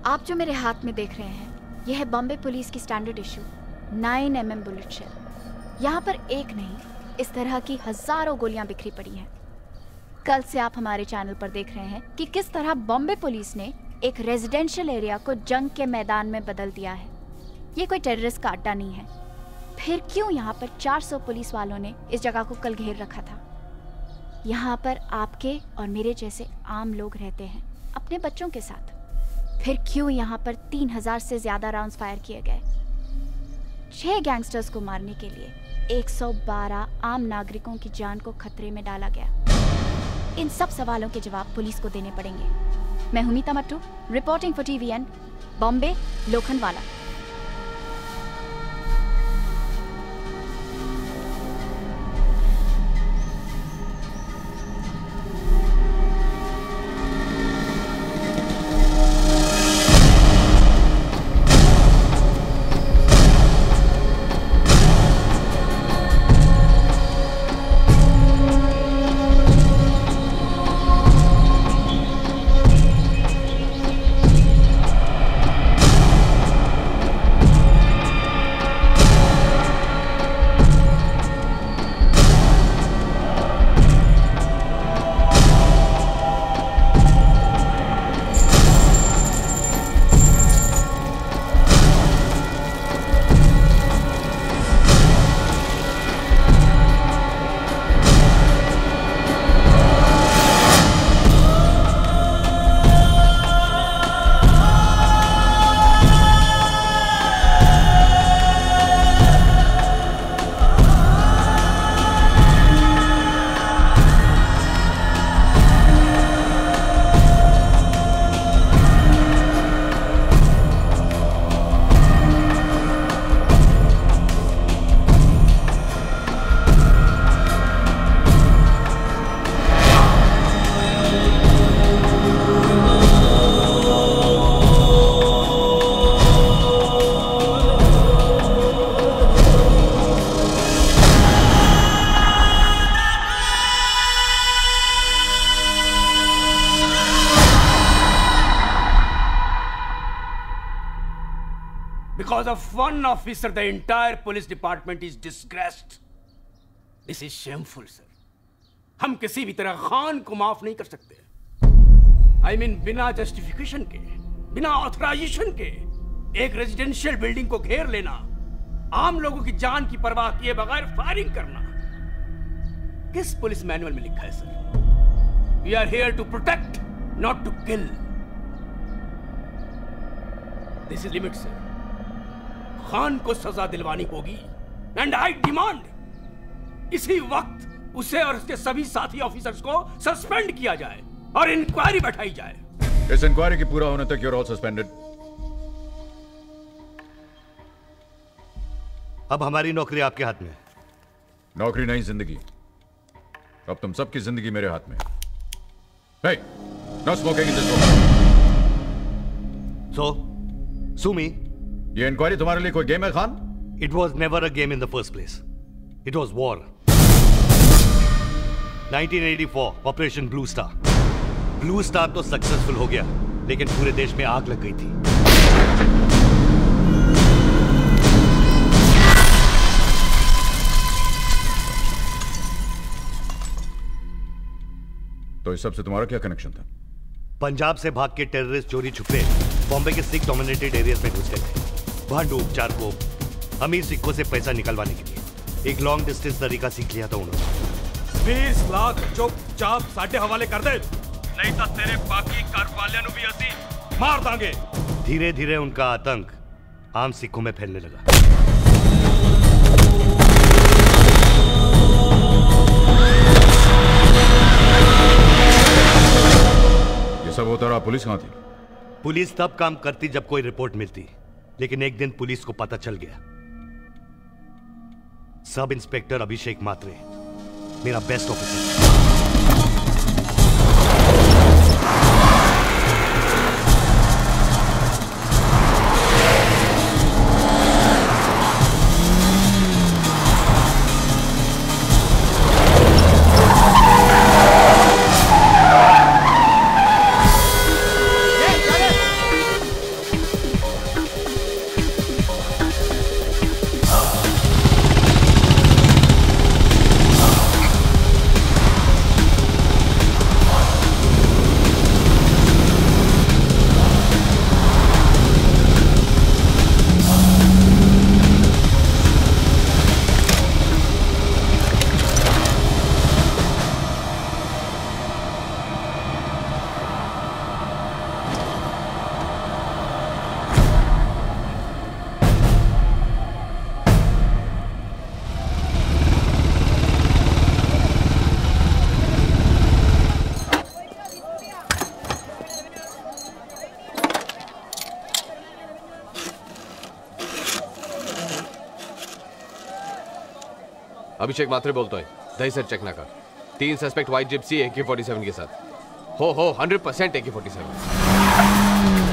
आप जो मेरे हाथ में देख रहे हैं, यह है बॉम्बे पुलिस की standard issue 9mm bullet shell. यहाँ पर एक नहीं, इस तरह की हजारों गोलियां बिखरी पड़ी हैं। कल से आप हमारे चैनल पर देख रहे हैं कि किस तरह बॉम्बे पुलिस ने एक रेजिडेंशियल एरिया को जंग के मैदान में बदल दिया है। ये कोई टेररिस्ट का अड्डा नहीं है। फिर क्यों यहाँ पर 400 पुलिस वालों ने इस जगह को कल घेर रखा था? यहाँ पर आपके और मेरे जैसे आम लोग रहते हैं अपने बच्चों के साथ। फिर क्यों यहाँ पर 3000 से ज्यादा राउंड्स फायर किए गए? 6 गैंगस्टर्स को मारने के लिए 112 आम नागरिकों की जान को खतरे में डाला गया। इन सब सवालों के जवाब पुलिस को देने पड़ेंगे। मैं हूं Meeta Mattoo, reporting for TVN, Bombay, Lokhandwala. Because of one officer, the entire police department is disgraced. This is shameful, sir. हम किसी भी तरह खान को माफ नहीं कर सकते। I mean, बिना जस्टिफिकेशन के, बिना ऑथराइजेशन के एक रेजिडेंशियल बिल्डिंग को घेर लेना, आम लोगों की जान की परवाह किए बगैर फायरिंग करना, किस पुलिस मैनुअल में लिखा है sir? We are here to protect, not to kill. This is limit, sir. Khan को सजा दिलवानी होगी एंड आई डिमांड इसी वक्त उसे और उसके सभी साथी ऑफिसर्स को सस्पेंड किया जाए और इंक्वायरी बैठाई जाए। इस इंक्वायरी के पूरा होने तक यूर ऑल सस्पेंडेड। अब हमारी नौकरी आपके हाथ में। नौकरी नहीं, जिंदगी। अब तुम सबकी जिंदगी मेरे हाथ में। Hey, no smoking in this room. So, sue me. ये इंक्वायरी तुम्हारे लिए कोई गेम है Khan? It was never a game in the first place. It was war. 1984, Operation Blue Star. Blue Star तो सक्सेसफुल हो गया, लेकिन पूरे देश में आग लग गई थी। तो इस सब से तुम्हारा क्या कनेक्शन था? पंजाब से भाग के टेररिस्ट चोरी छुपे बॉम्बे के सिख डोमिनेटेड एरियाज में घुस गए थे। वहां डूबचार को अमीर सिखों से पैसा निकलवाने के लिए एक लॉन्ग डिस्टेंस तरीका सीख लिया था उन्होंने। 20 लाख चुपचाप साडे हवाले कर दे, नहीं तो तेरे बाकी घर वालियां नु भी असी मार दांगे। धीरे धीरे उनका आतंक आम सिखों में फैलने लगा। ये सब होता रहा, पुलिस कहां थी? पुलिस तब काम करती जब कोई रिपोर्ट मिलती, लेकिन एक दिन पुलिस को पता चल गया। सब इंस्पेक्टर अभिषेक मात्रे, मेरा बेस्ट ऑफिसर, अभिषेक मात्रे बोलता है, दही सर चेक ना कर। 3 सस्पेक्ट व्हाइट जिप्सी AK-47 के साथ। हो 100% AK-47।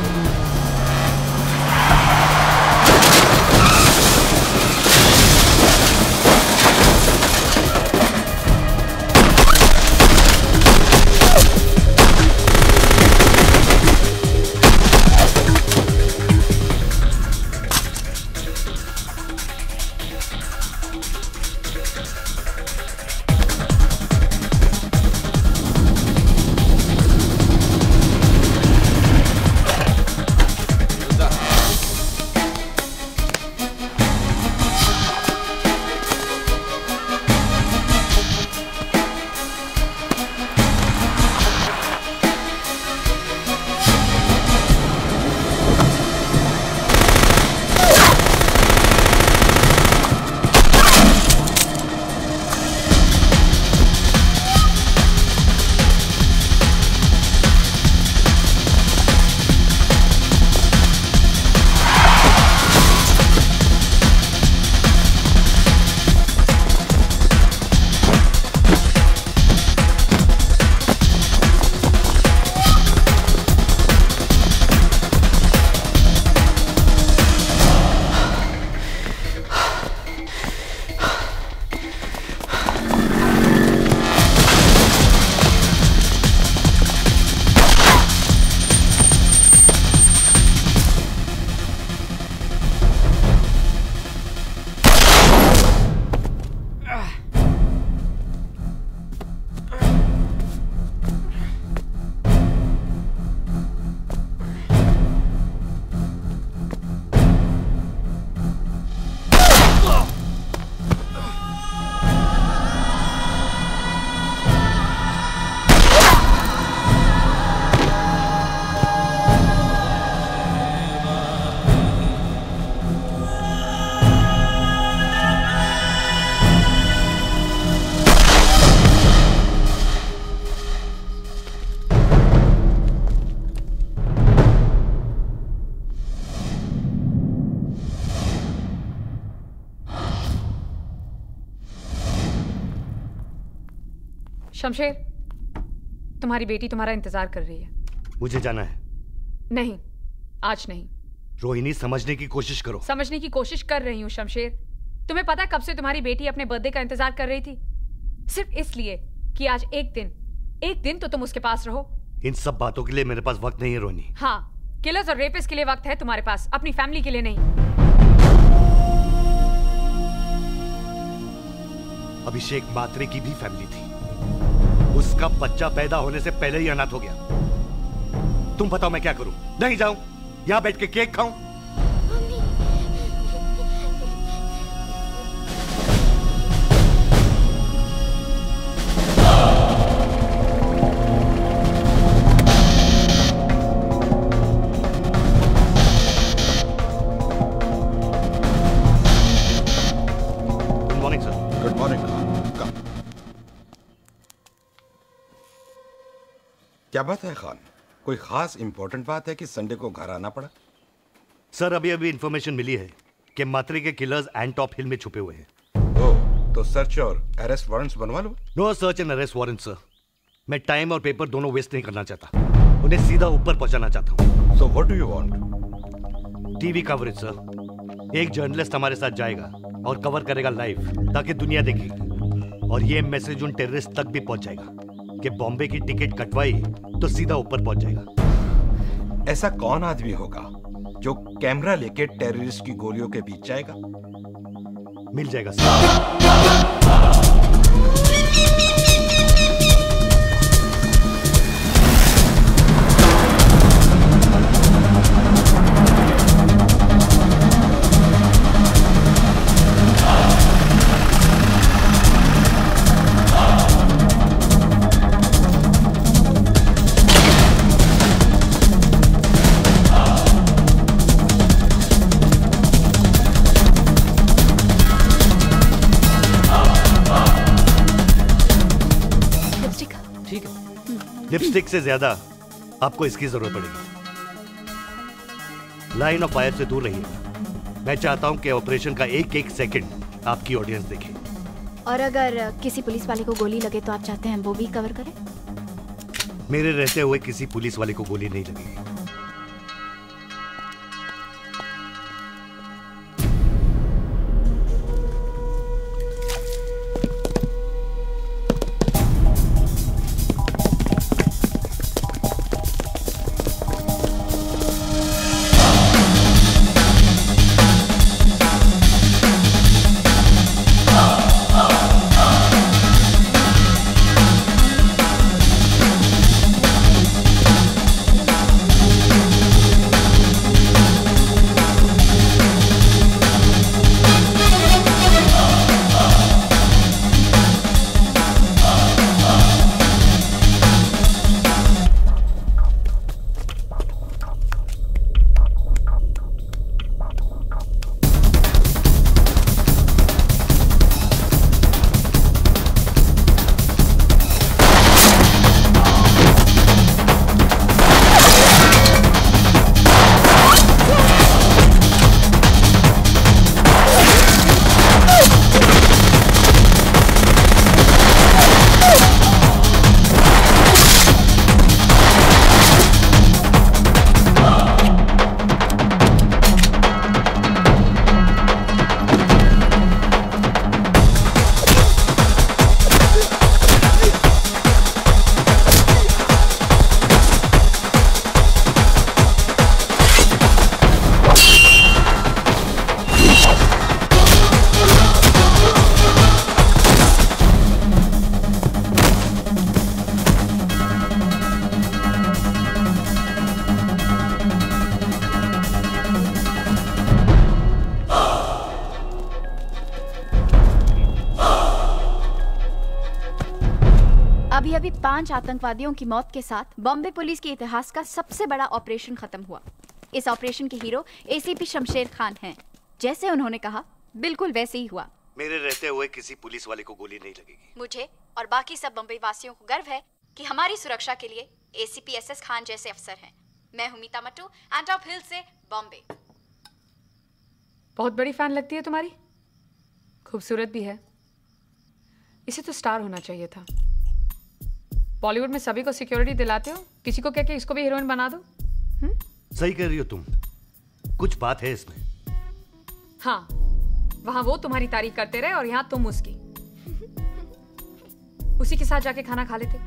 शमशेर, तुम्हारी बेटी तुम्हारा इंतजार कर रही है। मुझे जाना है। नहीं, आज नहीं। रोहिणी, समझने की कोशिश करो। समझने की कोशिश कर रही हूँ शमशेर। तुम्हें पता है कब से तुम्हारी बेटी अपने बर्थडे का इंतजार कर रही थी? सिर्फ इसलिए कि आज एक दिन तो तुम उसके पास रहो। इन सब बातों के लिए मेरे पास वक्त नहीं है रोहिणी। हाँ, किलर्स और रेपिस्ट के लिए वक्त है तुम्हारे पास, अपनी फैमिली के लिए नहीं। अभिषेक मात्रे की भी फैमिली थी। उसका बच्चा पैदा होने से पहले ही अनाथ हो गया। तुम बताओ मैं क्या करूं? नहीं जाऊं? यहां बैठ के केक खाऊं? Good morning sir. Good morning. क्या बात है खान? कोई खास इंपॉर्टेंट बात है कि संडे को घर आना पड़ा? सर, अभी इंफॉर्मेशन मिली है कि मात्रे के किलर्स एंटॉप हिल में छुपे हुए हैं। ओह, तो सर्च और अरेस्ट वारंट्स बनवा लो। No search and arrest warrant sir. मैं टाइम और पेपर दोनों वेस्ट नहीं करना चाहता। उन्हें सीधा ऊपर पहुंचाना चाहता हूं। So what do you want? TV coverage sir. एक जर्नलिस्ट हमारे साथ जाएगा और कवर करेगा लाइव, ताकि दुनिया देखेगी। और ये मैसेज उन टेररिस्ट तक भी पहुंच जाएगा कि बॉम्बे की टिकट कटवाई तो सीधा ऊपर पहुंच जाएगा। ऐसा कौन आदमी होगा जो कैमरा लेके टेररिस्ट की गोलियों के बीच जाएगा? मिल जाएगा सर। लिपस्टिक से ज्यादा आपको इसकी जरूरत पड़ेगी। लाइन ऑफ फायर से दूर रहिएगा। मैं चाहता हूं कि ऑपरेशन का एक एक सेकंड आपकी ऑडियंस देखे। और अगर किसी पुलिस वाले को गोली लगे तो आप चाहते हैं वो भी कवर करें? मेरे रहते हुए किसी पुलिस वाले को गोली नहीं लगेगी। अभी 5 आतंकवादियों की मौत के साथ बॉम्बे पुलिस के इतिहास का सबसे बड़ा ऑपरेशन खत्म हुआ। इस ऑपरेशन के हीरो एसीपी शमशेर खान हैं। जैसे उन्होंने कहा बिल्कुल वैसे ही हुआ। मेरे रहते हुए किसी पुलिस वाले को गोली नहीं लगेगी। मुझे और बाकी सब बम्बई वासियों को गर्व है कि हमारी सुरक्षा के लिए एसीपी एसएस खान जैसे अफसर हैं। मैं हूं मीता मट्टू, एंटॉप हिल से बॉम्बे। बहुत बड़ी फैन लगती है तुम्हारी, खूबसूरत भी है। इसे तो स्टार होना चाहिए था। बॉलीवुड में सभी को सिक्योरिटी दिलाते हो, किसी को कह के इसको भी हीरोइन बना दो। सही कह रही हो तुम, कुछ बात है इसमें। हाँ, वहां वो तुम्हारी तारीफ करते रहे और यहाँ तुम उसकी। उसी के साथ जाके खाना खा लेते।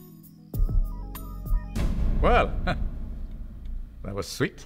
Well, that was sweet.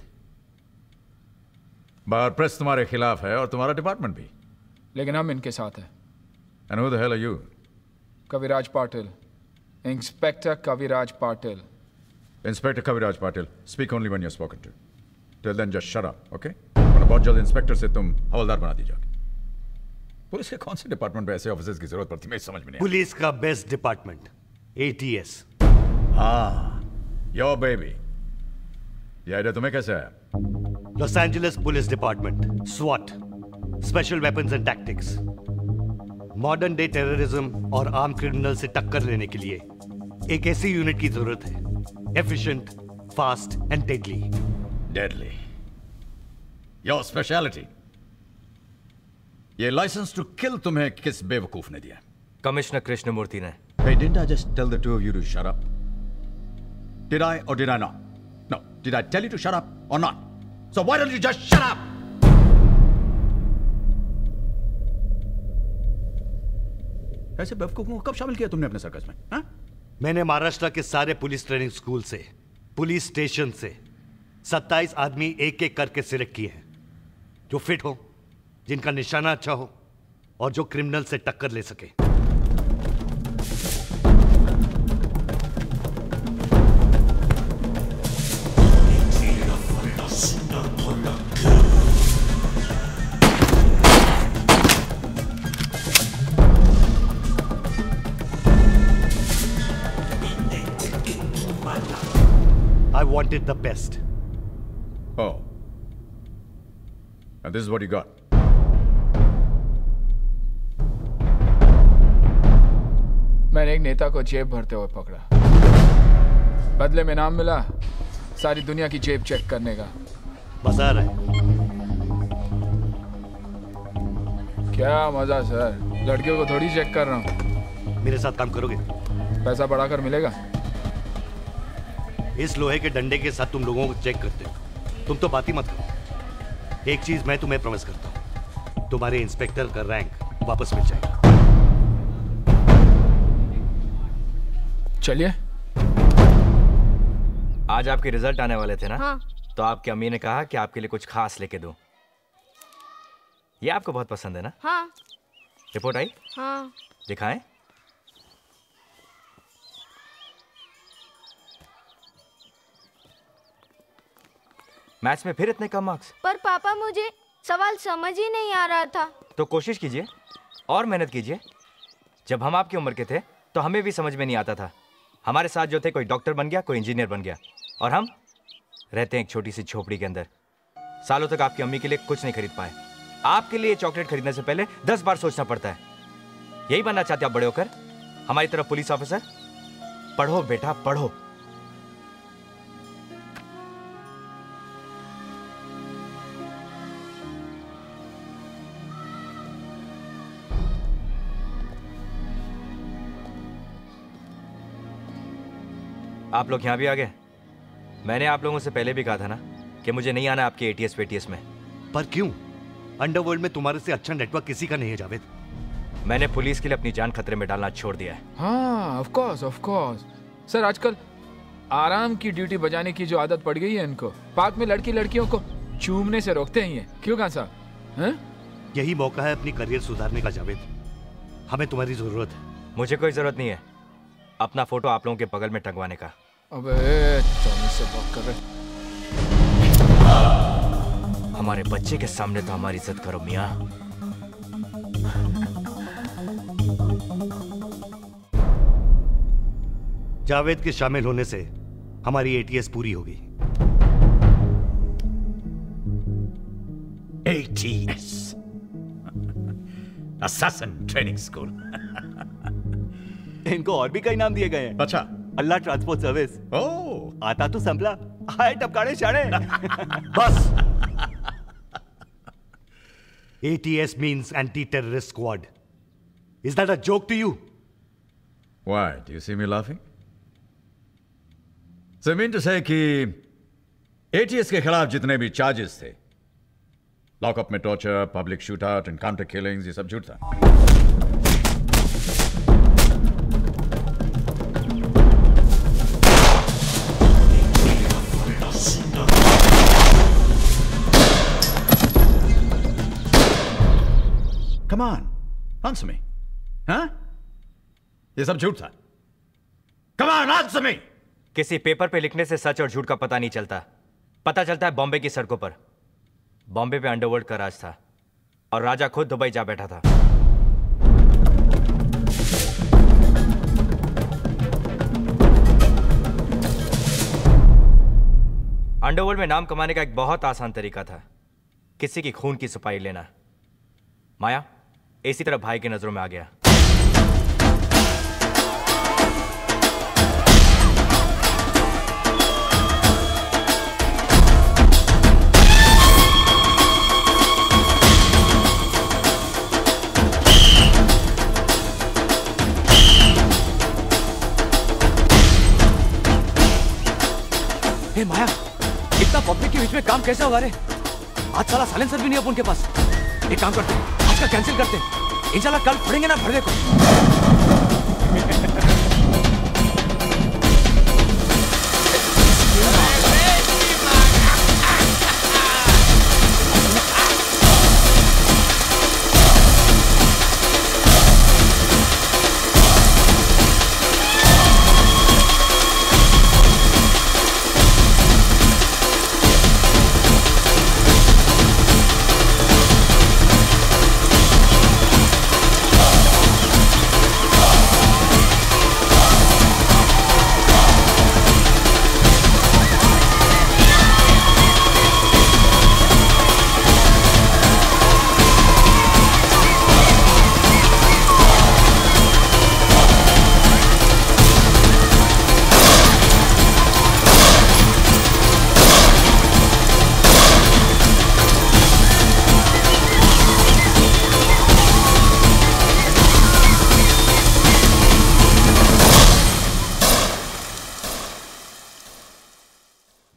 बाहर प्रेस तुम्हारे खिलाफ है और तुम्हारा डिपार्टमेंट भी। लेकिन हम इनके साथ हैं। And who the hell are you? Kaviraj Patil, inspector Kaviraj Patil. Inspector Kaviraj Patil. Speak only when you're spoken to. Till then, just shut up, okay? वरना बहुत जल्द इंस्पेक्टर से तुम हवलदार बना दी जाओगे। पुलिस के कौन से डिपार्टमेंट में ऐसे ऑफिसर्स की जरूरत पड़ती है, समझ में नहीं। पुलिस का बेस्ट डिपार्टमेंट ATS। हाँ, योर बेबी। ये आइडिया तुम्हें कैसे आया? Los Angeles police department, SWAT, special weapons and tactics. Modern day terrorism और आर्म क्रिमिनल से टक्कर लेने के लिए एक ऐसी यूनिट की जरूरत है, efficient, fast and deadly. Deadly. Your speciality. ये लाइसेंस टू किल तुम्हें किस बेवकूफ ने दिया? कमिश्नर कृष्णमूर्ति ने। Hey, didn't I just tell the two of you to shut up? Did I or did I not? No. Did I tell you to shut up or not? So why don't you just shut up? ऐसे बेवकूफों को कब शामिल किया तुमने अपने circus में? हाँ? मैंने महाराष्ट्र के सारे पुलिस ट्रेनिंग स्कूल से, पुलिस स्टेशन से 27 आदमी एक एक करके सिलेक्ट किए हैं, जो फिट हो, जिनका निशाना अच्छा हो और जो क्रिमिनल से टक्कर ले सके। I wanted the best. Oh. And this is what you got. मैंने एक नेता को जेब भरते हुए पकड़ा। बदले में नाम मिला सारी दुनिया की जेब चेक करने का। मजा आ रहा है? क्या मजा सर। लड़कियों को थोड़ी चेक कर रहा हूँ। मेरे साथ काम करोगे? पैसा बढ़ाकर मिलेगा। इस लोहे के डंडे के साथ तुम लोगों को चेक करते हो, तुम तो बात ही मत करो। एक चीज मैं तुम्हें प्रॉमिस करता हूँ, तुम्हारे इंस्पेक्टर का रैंक वापस मिल जाएगा। चलिए। आज आपके रिजल्ट आने वाले थे ना? हाँ। तो आपकी अम्मी ने कहा कि आपके लिए कुछ खास लेके दूं। ये आपको बहुत पसंद है ना? हाँ। रिपोर्ट आई? हाँ। दिखाएं। मैथ्स में फिर इतने कम मार्क्स? पर पापा मुझे सवाल समझ ही नहीं आ रहा था। तो कोशिश कीजिए और मेहनत कीजिए। जब हम आपकी उम्र के थे तो हमें भी समझ में नहीं आता था। हमारे साथ जो थे, कोई डॉक्टर बन गया, कोई इंजीनियर बन गया, और हम रहते हैं एक छोटी सी झोपड़ी के अंदर। सालों तक आपकी अम्मी के लिए कुछ नहीं खरीद पाए। आपके लिए चॉकलेट खरीदने से पहले 10 बार सोचना पड़ता है। यही बनना चाहते आप बड़े होकर? हमारी तरफ पुलिस ऑफिसर? पढ़ो बेटा पढ़ो। आप लोग यहां भी आ गए। मैंने आप लोगों से पहले भी कहा था ना कि मुझे नहीं आना आपके एटीएस पेटीएस में। पर क्यों? अंडरवर्ल्ड में तुम्हारे से अच्छा नेटवर्क किसी का नहीं है जावेद। मैंने पुलिस के लिए अपनी जान खतरे में डालना छोड़ दिया है। हाँ, ऑफ कोर्स। सर, आजकल आराम की ड्यूटी बजाने की जो आदत पड़ गई है इनको, पार्क में लड़कियों को चूमने से रोकते ही हैं। क्यों खान साहब? यही मौका है अपनी करियर सुधारने का जावेद। हमें तुम्हारी जरूरत है। मुझे कोई जरूरत नहीं है अपना फोटो आप लोगों के बगल में टंगवाने का। अबे टॉमी से बात कर रहे। हमारे बच्चे के सामने तो हमारी इज्जत करो मियां। जावेद के शामिल होने से हमारी एटीएस पूरी होगी। ATS Assassin Training School। इनको और भी कई नाम दिए गए हैं। अच्छा। अल्लाह ट्रांसपोर्ट सर्विस। ओह, आता तो संभला, हाय टपकाने शाणे। बस। ATS means anti-terrorist squad. Is that a joke to you? Why? Do you see me laughing? So I mean to say कि ATS के खिलाफ जितने भी चार्जेस थे, लॉकअप में torture, public shootout, encounter killings, ये सब झूठ था। Come on, answer me. हाँ? ये सब झूठ था। Come on, answer me. किसी पेपर पे लिखने से सच और झूठ का पता नहीं चलता। पता चलता है बॉम्बे की सड़कों पर। बॉम्बे पे अंडरवर्ल्ड का राज था और राजा खुद दुबई जा बैठा था। अंडरवर्ल्ड में नाम कमाने का एक बहुत आसान तरीका था, किसी की खून की सफाई लेना। माया इसी तरह भाई की नजरों में आ गया। हे माया, इतना पब्लिक के बीच में काम कैसे होगा रे? आज साला साइलेंसर भी नहीं है उनके पास। एक काम करते हैं, आज का कैंसिल करते हैं। इंशाल्लाह कल पढ़ेंगे ना भरदे को।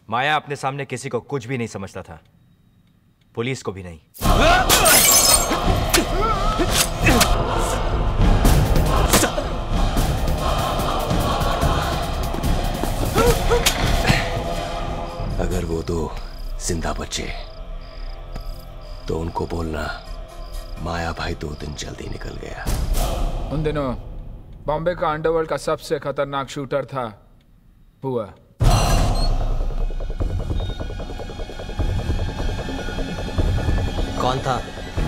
माया अपने सामने किसी को कुछ भी नहीं समझता था, पुलिस को भी नहीं। अगर वो दो जिंदा बचे तो उनको बोलना माया भाई 2 दिन जल्दी निकल गया। उन दिनों बॉम्बे का अंडरवर्ल्ड का सबसे खतरनाक शूटर था बुआ। कौन था?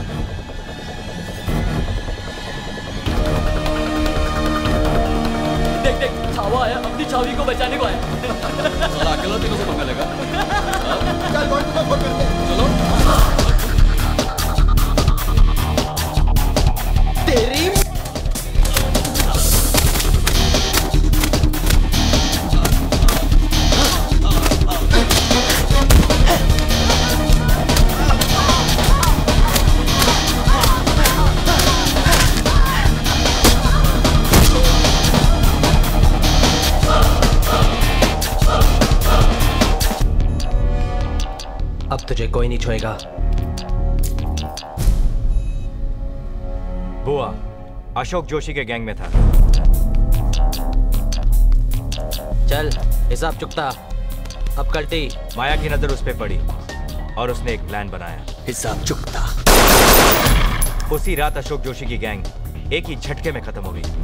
देख देख, छावा आया, अपनी छावी को बचाने को आया। साला अकेला तीनों से पंगा लेगा। चल बॉन्टू को फोन करते हैं। चलो। तेरी अब तुझे कोई नहीं छुएगा। बुआ अशोक जोशी के गैंग में था। चल हिसाब चुकता। अब कल्टी। माया की नजर उस पे पड़ी और उसने एक प्लान बनाया। हिसाब चुकता। उसी रात अशोक जोशी की गैंग एक ही झटके में खत्म हो गई।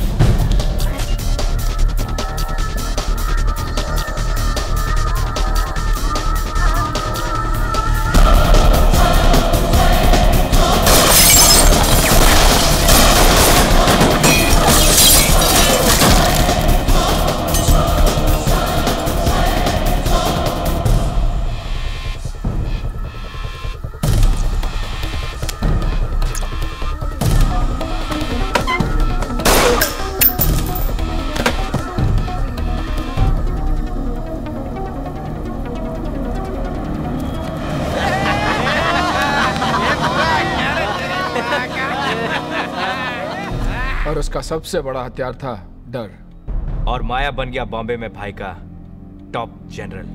और उसका सबसे बड़ा हथियार था डर। और माया बन गया बॉम्बे में भाई का टॉप जनरल।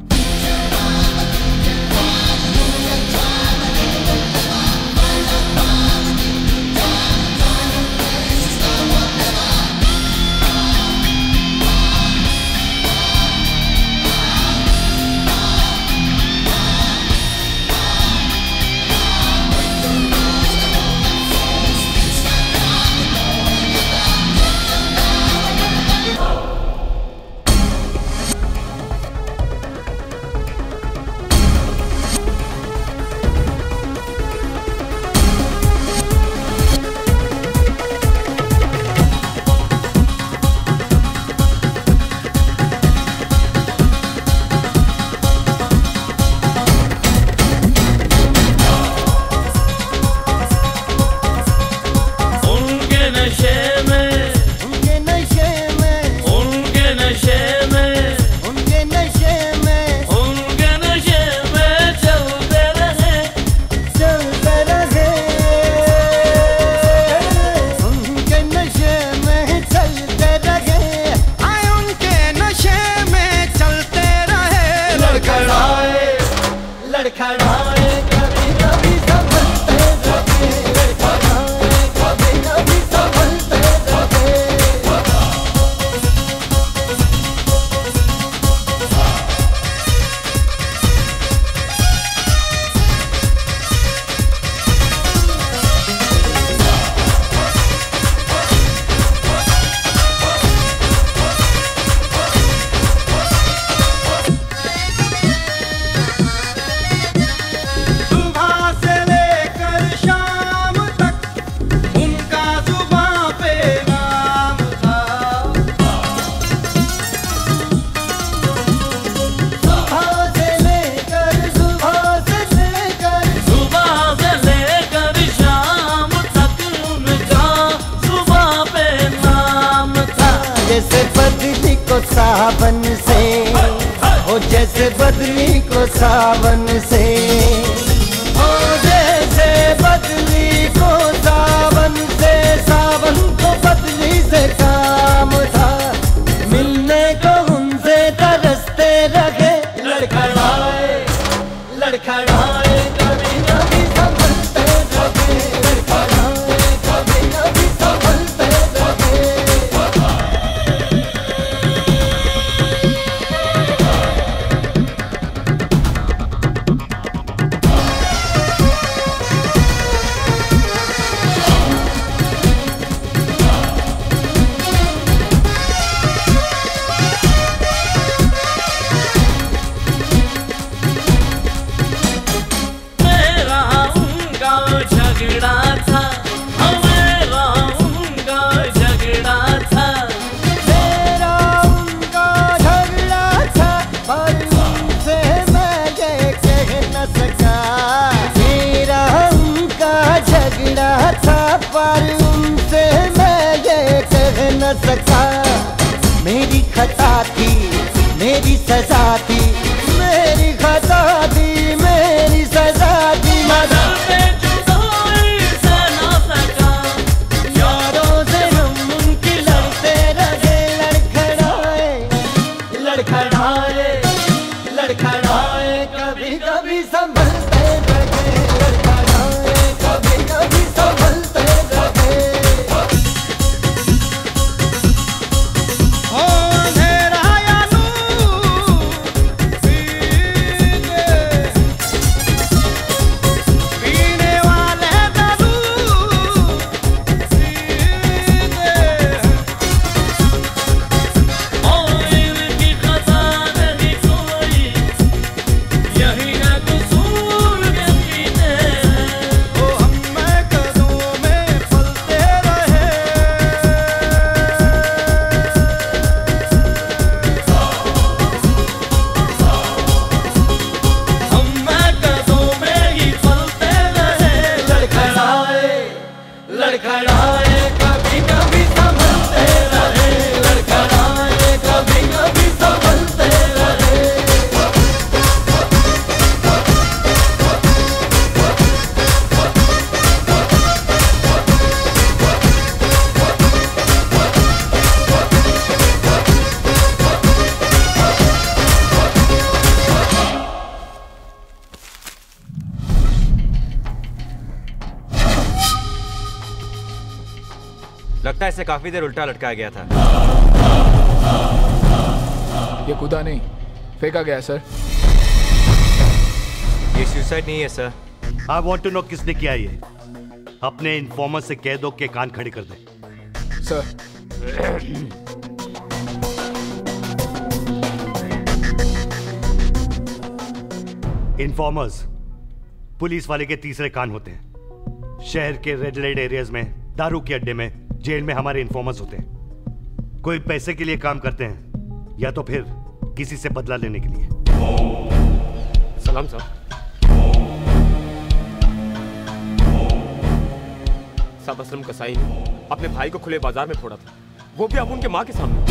सावन से ओ जैसे बदली को सावन से ओ जैसे बदली को सावन से सावन को बदली से काम था मिलने को उनसे तरसते रहे लड़खड़ाए झगड़ा था, मेरा उनका झगड़ा था। मेरा उनका झगड़ा था पर उनसे मैं ये कह न सका। मेरा उनका झगड़ा था पर उनसे मैं ये कह न सका। मेरी खता थी, मेरी सजा थी, मेरी खता थी, मेरी सजा थी। मगर पे जुदाई से ना सका, यारों से हम उनकी लड़ते रहे। लड़खड़ाए लड़खड़ाए लड़खड़ाए कभी कभी संभलते रहे। लड़खड़ाए कभी कभी संभलते रहे। ओ अंधेरा या नूर पीने वाले दारू और इनकी खता नहीं कोई, यही है कसूर के पीते हैं। ओ हम मैं कदमों में पलते रहे। हम मैं कदों में ही पलते रहे। लड़खड़ाए लड़खड़ाए कभी कभी संभलते रहे। लड़खड़ाए कभी कभी संभलते रहे। लगता है इसे काफी देर उल्टा लटकाया गया था। ये कूदा नहीं, फेंका गया सर। ये सुसाइड नहीं है sir. I want to know किसने किया ये। अपने इन्फॉर्मर से कह दो कि कान खड़े कर दे। सर इन्फॉर्मर्स पुलिस वाले के तीसरे कान होते हैं। शहर के रेड लाइट एरियाज में, दारू के अड्डे में, जेल में हमारे इन्फॉर्मर्स होते हैं। कोई पैसे के लिए काम करते हैं या तो फिर किसी से बदला लेने के लिए। सलाम साहब। साहब असलम कसाई ने अपने भाई को खुले बाजार में फोड़ा था, वो भी अब उनके माँ के सामने।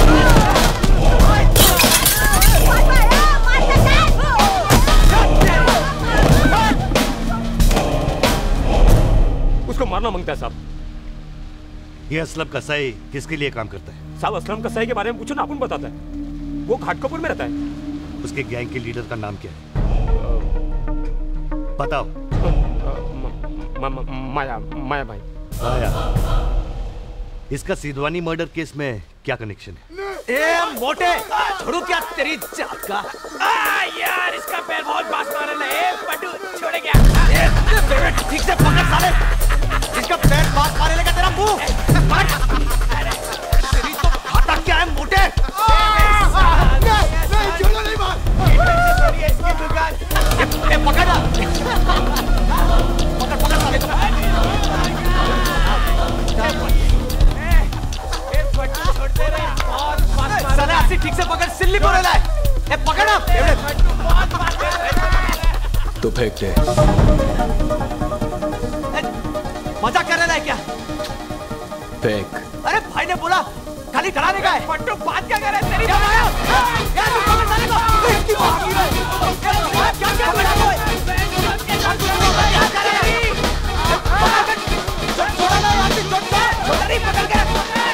उसको मारना मांगता है साहब। ये असलम कसाई किसके लिए काम करता है? साहब असलम कसाई के बारे में पूछो ना, अपन बताता है। वो घाटकोपुर में रहता है। उसके गैंग के लीडर का नाम क्या है? बताओ। माया भाई। माया। इसका सिद्धवानी मर्डर केस में क्या कनेक्शन है? ए मोटे, छोड़ू क्या तेरी जात का? यार इसका पैर बहुत बास मार रहा है। पटू छोड़े क्या? ठीक से पकड़ साले। इसका पैर बास मारे लगा तेरा मुंह। तेरी तो खाता क्या है मोटे? नहीं छोड़ो नहीं मार। ये पकड़ ना। पकड़ साले को। साले ऐसी ठीक से पकड़, सिल्ली बोले लाए। ए पकड़ ना। तो फेंक दे। मजाक कर रहा है क्या? फेंक। अरे भाई ने बोला खाली डराने का है। पट्टू बात क्या कर रहा है तेरी? यार तू पकड़ साले को। इसकी भागी है। क्या कर रहा है? क्या कर रहा है? छोड़ा ना यार, छोड़ दे। नहीं पकड़ के।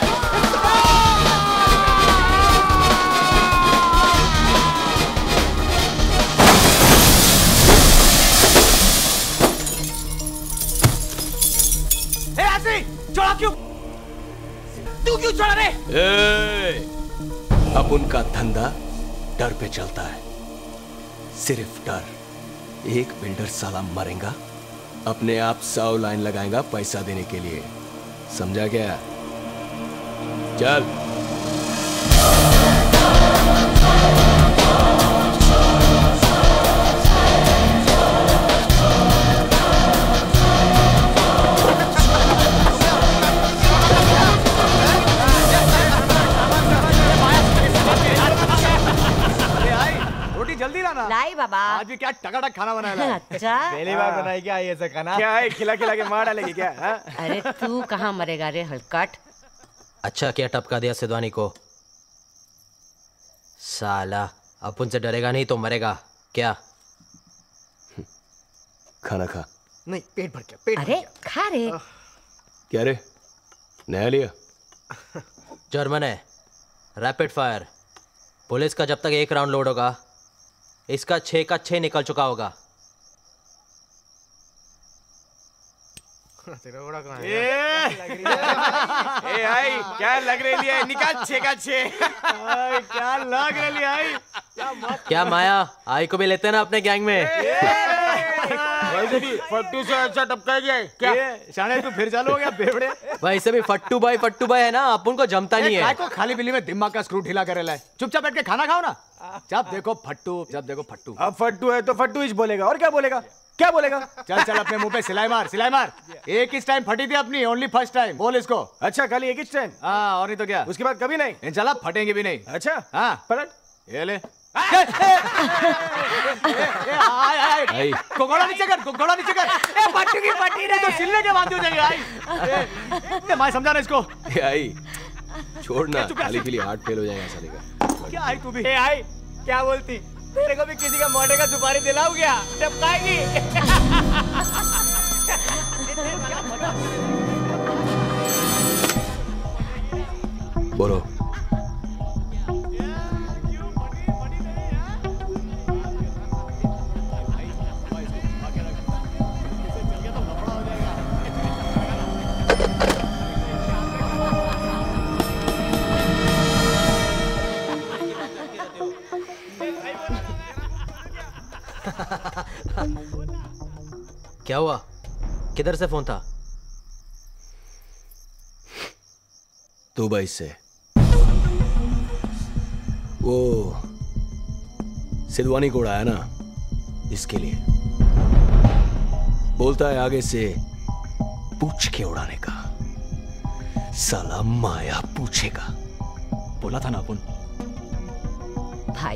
छोड़ा क्यों? तू क्यों छोड़ा रे? अब उनका धंधा डर पे चलता है, सिर्फ डर। एक बिल्डर साला मरेगा, अपने आप 100 लाइन लगाएगा पैसा देने के लिए। समझा क्या? चल। भी क्या टकाटक खाना बनाया। अच्छा पहली बार बनाई क्या ये ऐसा खाना? क्या है, खिला खिला के मार डालेगी क्या? अरे तू कहाँ मरेगा रे हलकट। अच्छा क्या टपका दिया सिद्धवानी को? साला अब उनसे डरेगा नहीं तो मरेगा क्या? खाना खा। नहीं पेट भर गया, पेट भर अरे गया। खा रे। क्या रे, नया लिया? जर्मन है, रैपिड फायर। पुलिस का जब तक 1 राउंड लोड होगा, इसका 6 का 6 निकल चुका होगा। तेरा बड़ा कहाँ है? ए आई क्या लग रही है? निकाल 6 का 6। क्या लग रही आई? क्या माया, आई को भी लेते हैं ना अपने गैंग में? वैसे भी फट्टू से अच्छा टपका गया क्या? शाने तू फिर चालू हो गया बेवड़े। वैसे भी फट्टू भाई है ना, अपन को जमता नहीं है। को खाली बिल्ली में दिमाग का स्क्रू ढीला करे लाए। चुपचाप बैठ के खाना खाओ ना। जब देखो फट्टू, जब देखो फट्टू। अब फट्टू है तो फट्टू ही बोलेगा, और क्या बोलेगा? क्या बोलेगा? चल चल अपने मुंह पे सिलाई मार, सिलाई मार। एक ही टाइम फटी थी अपनी, ओनली फर्स्ट टाइम। बोल इसको। अच्छा खाली एक ही टाइम? हाँ और नहीं तो क्या, उसके बाद कभी नहीं? चला फटेंगे भी नहीं। अच्छा हाँ पलट ये ले। आई घोड़ा नीचे कर, घोड़ा नीचे कर। फटी की फटी नहीं तो सिलने के बाद हो जाएगा। आई मैं समझा ना इसको। आई छोड़ना, खाली के लिए हार्ट फेल हो जाएगा साले का। क्या आई तू भी? ए आई क्या बोलती? तेरे को भी किसी का मोटे का सुपारी दिलाऊं क्या? टपकाएगी। बोलो। क्या हुआ, किधर से फोन था? दुबई से। वो सिद्धवानी को उड़ाया ना, इसके लिए बोलता है आगे से पूछ के उड़ाने का। साला माया पूछेगा। बोला था ना अपन। भाई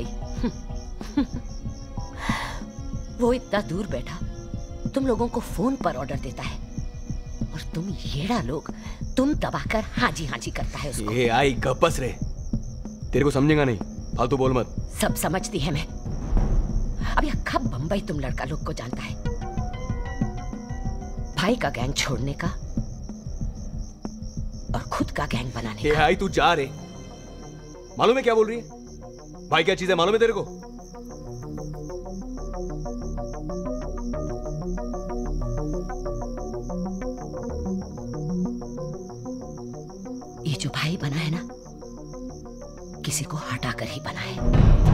वो इतना दूर बैठा तुम लोगों को फोन पर ऑर्डर देता है और तुम येड़ा लोग तुम दबाकर हाजी हाजी करता है उसको। ये आई गप्पस रे, तेरे को समझेगा नहीं, फालतू बोल मत। सब समझती है मैं। अब यह कब बंबई तुम लड़का लोग को जानता है। भाई का गैंग छोड़ने का और खुद का गैंग बनाने का। आई तू जा रे, मालूम है क्या बोल रही है? भाई क्या चीज है मालूम है तेरे को? ये जो भाई बना है ना, किसी को हटाकर ही बना है।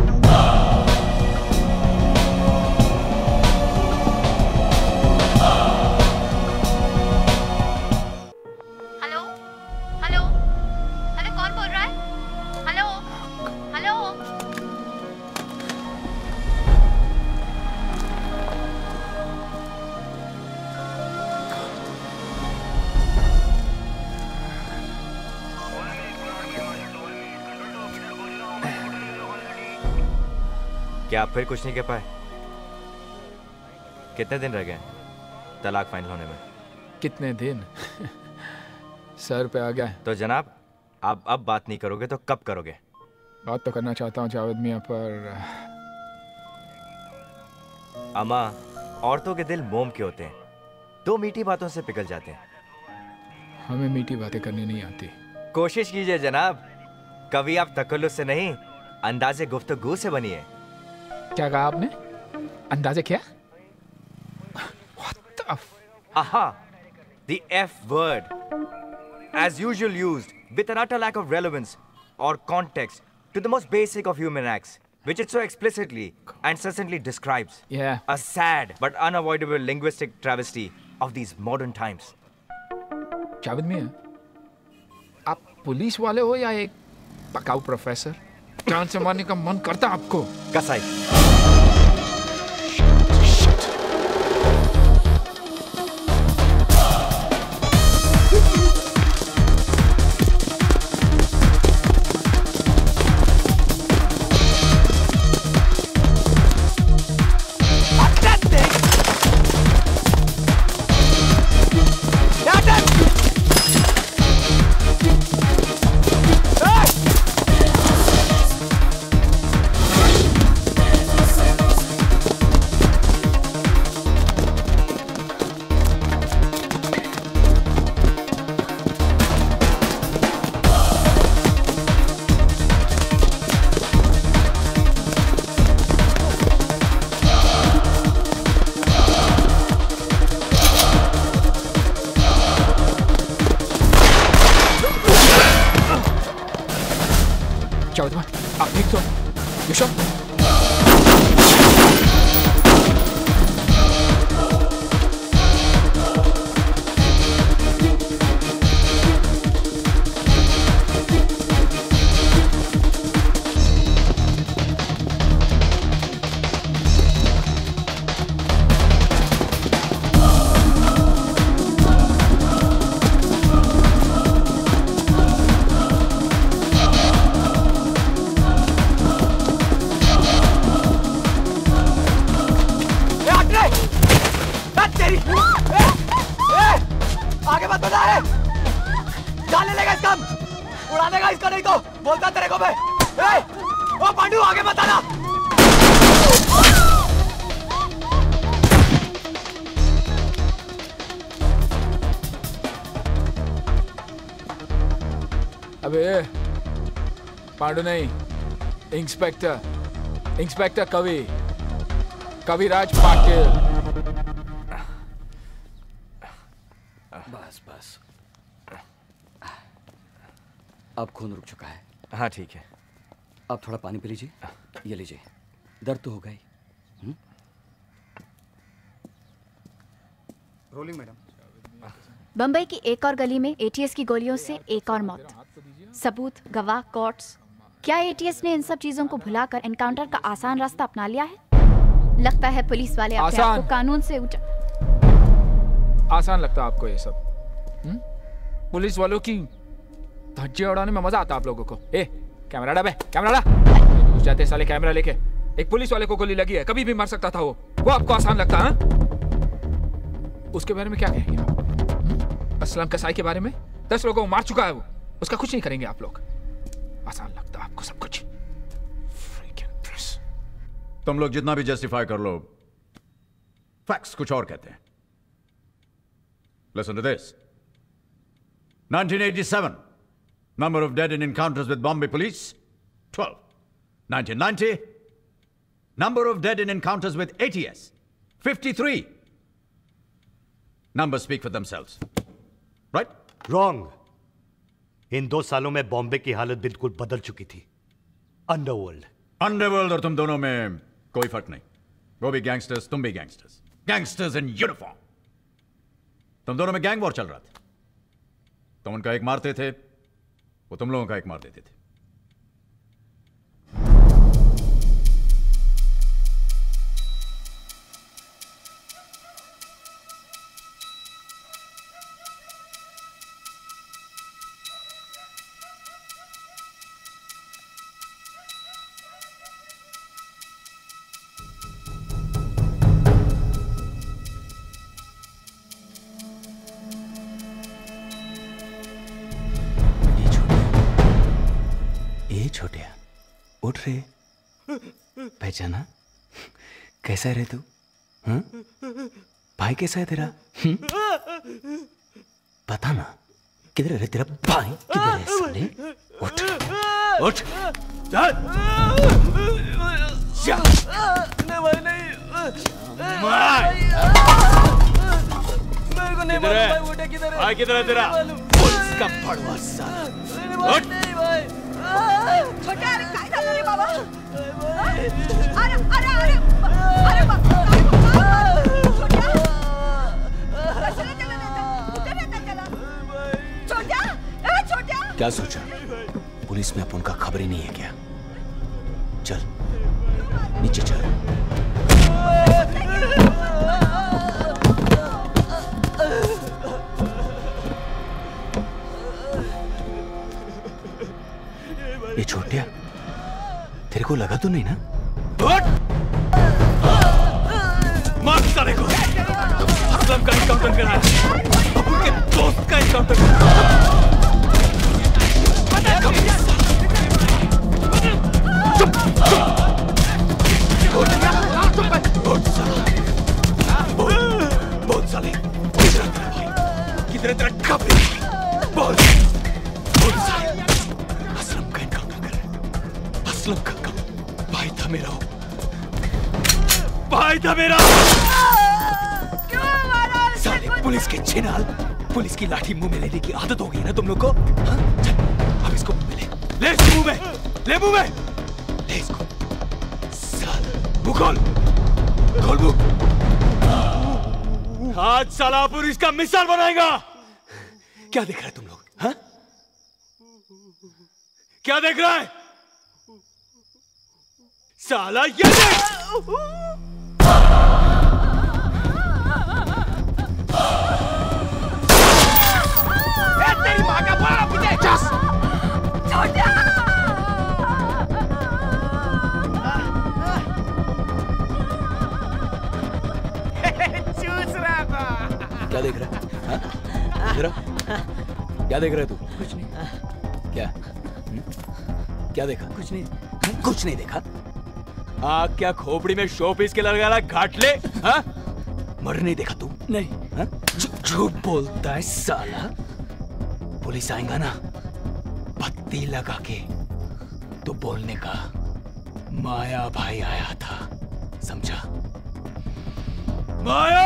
हेलो हेलो हेलो, कौन बोल रहा है? Hello hello. क्या आप फिर कुछ नहीं कह पाए? कितने दिन रह गए तलाक फाइनल होने में? कितने दिन सर पे आ गया। तो जनाब आप अब बात नहीं करोगे तो कब करोगे? बात तो करना चाहता हूँ जावेद मियाँ, पर अम्मा, औरतों के दिल मोम के होते हैं, 2 मीठी बातों से पिघल जाते हैं। हमें मीठी बातें करनी नहीं आती। कोशिश कीजिए जनाब, कभी आप तकल्लुफ़ से नहीं अंदाज़े गुफ्तगू से बनिए। क्या कहा आपने? अंदाजे क्या? Aha, the F word, as usual used with an utter lack of relevance or context to the most basic of human acts, which it so explicitly and succinctly describes. A sad but unavoidable linguistic travesty of these modern times. Javed मियाँ, आप police वाले हो या एक पकाऊ professor? जान से मारने का मन करता आपको? कसाई। आगे मत बढ़ा है, जान ले लेगा इसका, उड़ा देगा इसका, नहीं तो बोलता तेरे को मैं। ओ पांडू आगे मत आना। अबे पांडू नहीं, इंस्पेक्टर कविराज पाटिल। बस अब खून रुक चुका है। हाँ ठीक है। अब थोड़ा पानी पी लीजिए, ये लीजिए, दर्द तो होगा ही। Rolling madam. बंबई की एक और गली में एटीएस की गोलियों से एक और मौत। सबूत, गवाह, कोर्ट्स। क्या एटीएस ने इन सब चीजों को भुलाकर एनकाउंटर का आसान रास्ता अपना लिया है? लगता है पुलिस वाले अपने आप को कानून से आसान लगता आपको ये सब? पुलिस वालों की धज्जियां उड़ाने में मजा आता आप लोगों को? कैमरा डा बे, कैमरा डा। घुस जाते साले कैमरा लेके। एक पुलिस वाले को गोली लगी है, कभी भी मर सकता था वो आपको आसान लगता है? उसके बारे में क्या कहेंगे आप? असलम कसाई के बारे में 10 लोगों को मार चुका है वो, उसका कुछ नहीं करेंगे आप लोग। आसान लगता है आपको सब कुछ। तुम लोग जितना भी जस्टिफाई कर लो, फैक्ट्स कुछ और कहते हैं। Listen to this. 1987, number of dead in encounters with Bombay police, 12. 1990, number of dead in encounters with ATS, 53. Numbers speak for themselves. Right? Wrong. इन 2 सालों में बॉम्बे की हालत बिल्कुल बदल चुकी थी। अंडरवर्ल्ड और तुम दोनों में कोई फर्क नहीं। वो भी गैंगस्टर्स, तुम भी गैंगस्टर्स। Gangsters in uniform. तुम दोनों में गैंग वॉर चल रहा था। तुम उनका एक मारते थे, वो तुम लोगों का एक मार देते थे। छोटिया उठ रे, पहचाना? कैसा है रे तू? भाई कैसा है तेरा? पता ना किधर है तेरा भाई? किधर है साले? उठ उठ चल। नहीं भाई नहीं, मेरे को नहीं मालूम भाई, उठे किधर है? भाई किधर है तेरा? पुलिस का भड़वा साला। उठ नहीं भाई। छोटे अरे काय झालं रे बाबा? अरे अरे अरे अरे बाबा, छोट्या कशाला त्याला नेता? कुठे नेता त्याला? छोट्या, ए छोट्या, क्या सोचा? पुलिस में अपन का खबर ही नहीं है क्या? चल नीचे चल। ये छोटिया, तेरे को लगा तो नहीं ना? मार साले को। असलम का एनकाउंटर करा है, अबू के दोस्त का एनकाउंटर करा है। बहुत साले, किधर है तेरा खबरी? बहुत साले, असलम का एनकाउंटर कर रहा है। असलम का भाई था मेरा, भाई था मेरा। साले पुलिस के छिनाल, पुलिस की लाठी मुंह में लेने की आदत हो गई ना तुम लोग को? हाँ? चल अब इसको मुंह में ले, ले इसको मुंह में, ले मुंह में, ले इसको। मुंह खोल, खोल मुंह। आज साला पुर इसका मिसाल बनाएगा। क्या देख रहे हैं तुम लोग? हाँ? क्या देख रहा है? साला ये देख। तेरी माँ का बड़ा पीछे। चस। छोटा। चूस रहा था। क्या देख रहा है? हाँ? देख रहा? क्या देख रहा है तू? कुछ नहीं। क्या? क्या देखा? कुछ नहीं। कुछ नहीं देखा। आग क्या खोपड़ी में शो पीस के लगा रहा घाट ले? हाँ? मर नहीं देखा तू? नहीं। हाँ? झूठ बोलता है साला। पुलिस आएगा ना, पत्ती लगा के तो बोलने का माया भाई आया था, समझा? माया!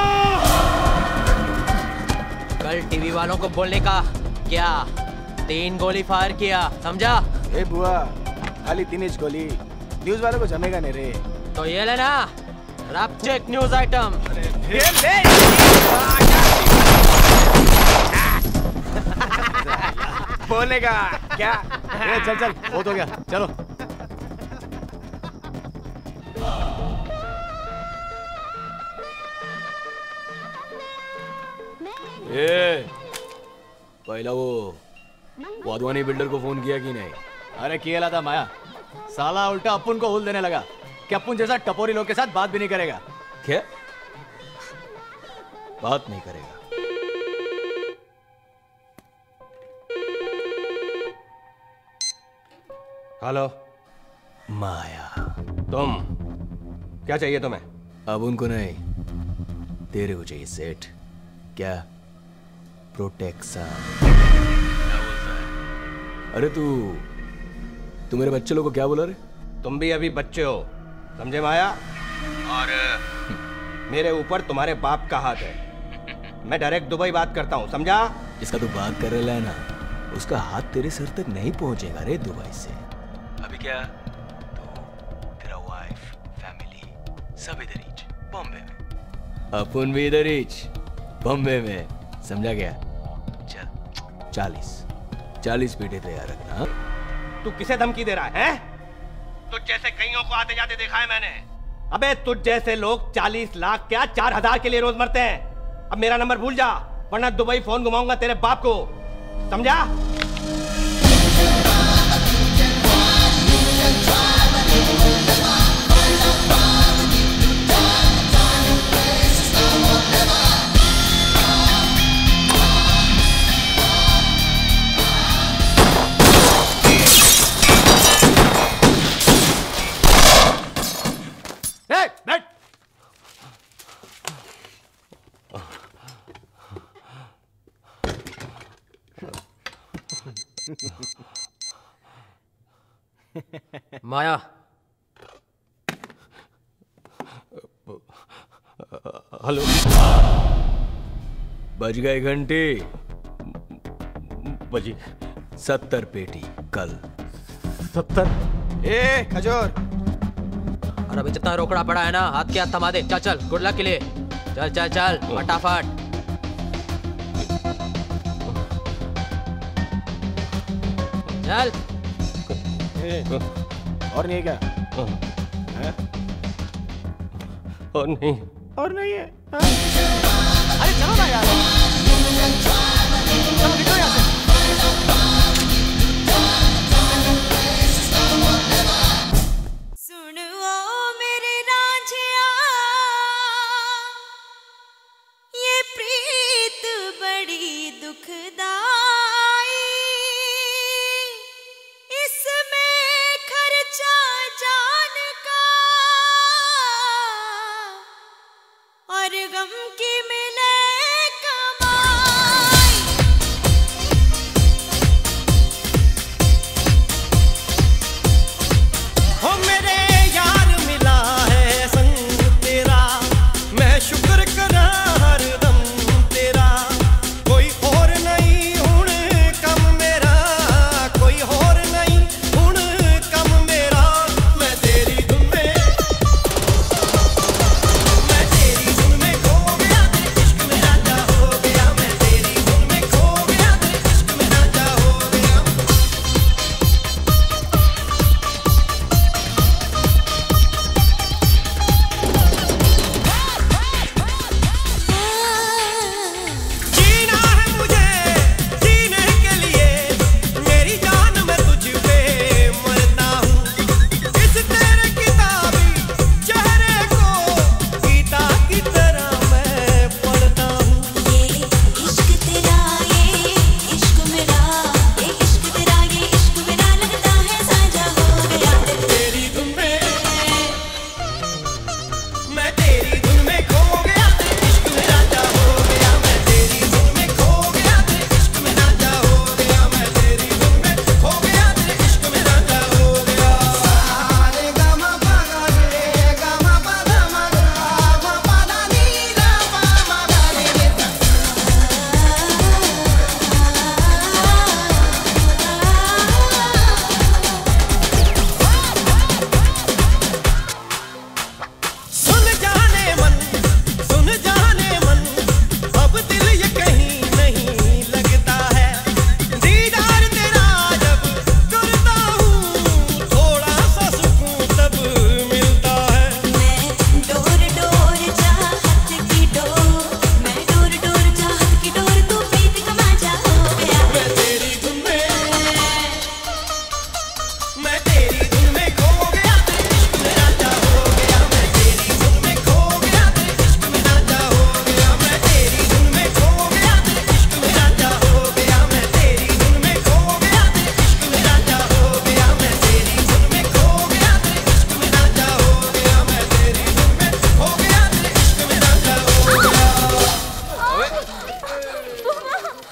कल टीवी वालों को बोलने का क्या? 3 गोली फायर किया, समझा? ए बुआ, खाली 3 इंच गोली, न्यूज वालों को जमेगा नहीं रे। तो ये लेना, रैप चेक न्यूज आइटम। बोलेगा क्या? चल चल, बहुत हो गया, चलो। पहला वो वाधवानी बिल्डर को फोन किया कि नहीं? अरे किया था माया, साला उल्टा अपुन को हुल देने लगा कि अपुन जैसा टपोरी लोग के साथ बात भी नहीं करेगा। क्या बात नहीं करेगा? हेलो माया, तुम क्या चाहिए तुम्हें? अब उनको नहीं, तेरे को चाहिए सेठ। क्या? प्रोटेक्शन। अरे तू मेरे बच्चे लोग को क्या बोला रे? तुम भी अभी बच्चे हो, समझे माया? और मेरे ऊपर तुम्हारे बाप का हाथ है। मैं डायरेक्ट दुबई बात करता हूँ, समझा? जिसका तू बात कर रहा है ना, उसका हाथ तेरे सर तक नहीं पहुंचेगा रे दुबई से। अभी क्या तू, तेरा वाइफ, फैमिली सब इधर ही, बॉम्बे में। अपन भी इधर ही, बॉम्बे में, समझा गया? चल 40 पेटे तैयार रखना। तू किसे धमकी दे रहा है? तुझ जैसे कईयों को आते जाते देखा है मैंने। अबे तुझ जैसे लोग 40 लाख क्या 4000 के लिए रोज मरते हैं। अब मेरा नंबर भूल जा, वरना दुबई फोन घुमाऊंगा तेरे बाप को, समझा? बैठ। माया, हेलो, बज गए घंटे। बजी 70 पेटी कल। 70? ए खजूर, और अभी जितना रोकड़ा पड़ा है ना, हाथ के हाथ थमा दे। चल चल, गुड लक के लिए। चल चल चल, फटाफट। चल। और नहीं है क्या? और नहीं। और नहीं है? अरे चलो ना यार, चलो निकलो यहाँ से। शुक्र करा हरदम तेरा, कोई और नहीं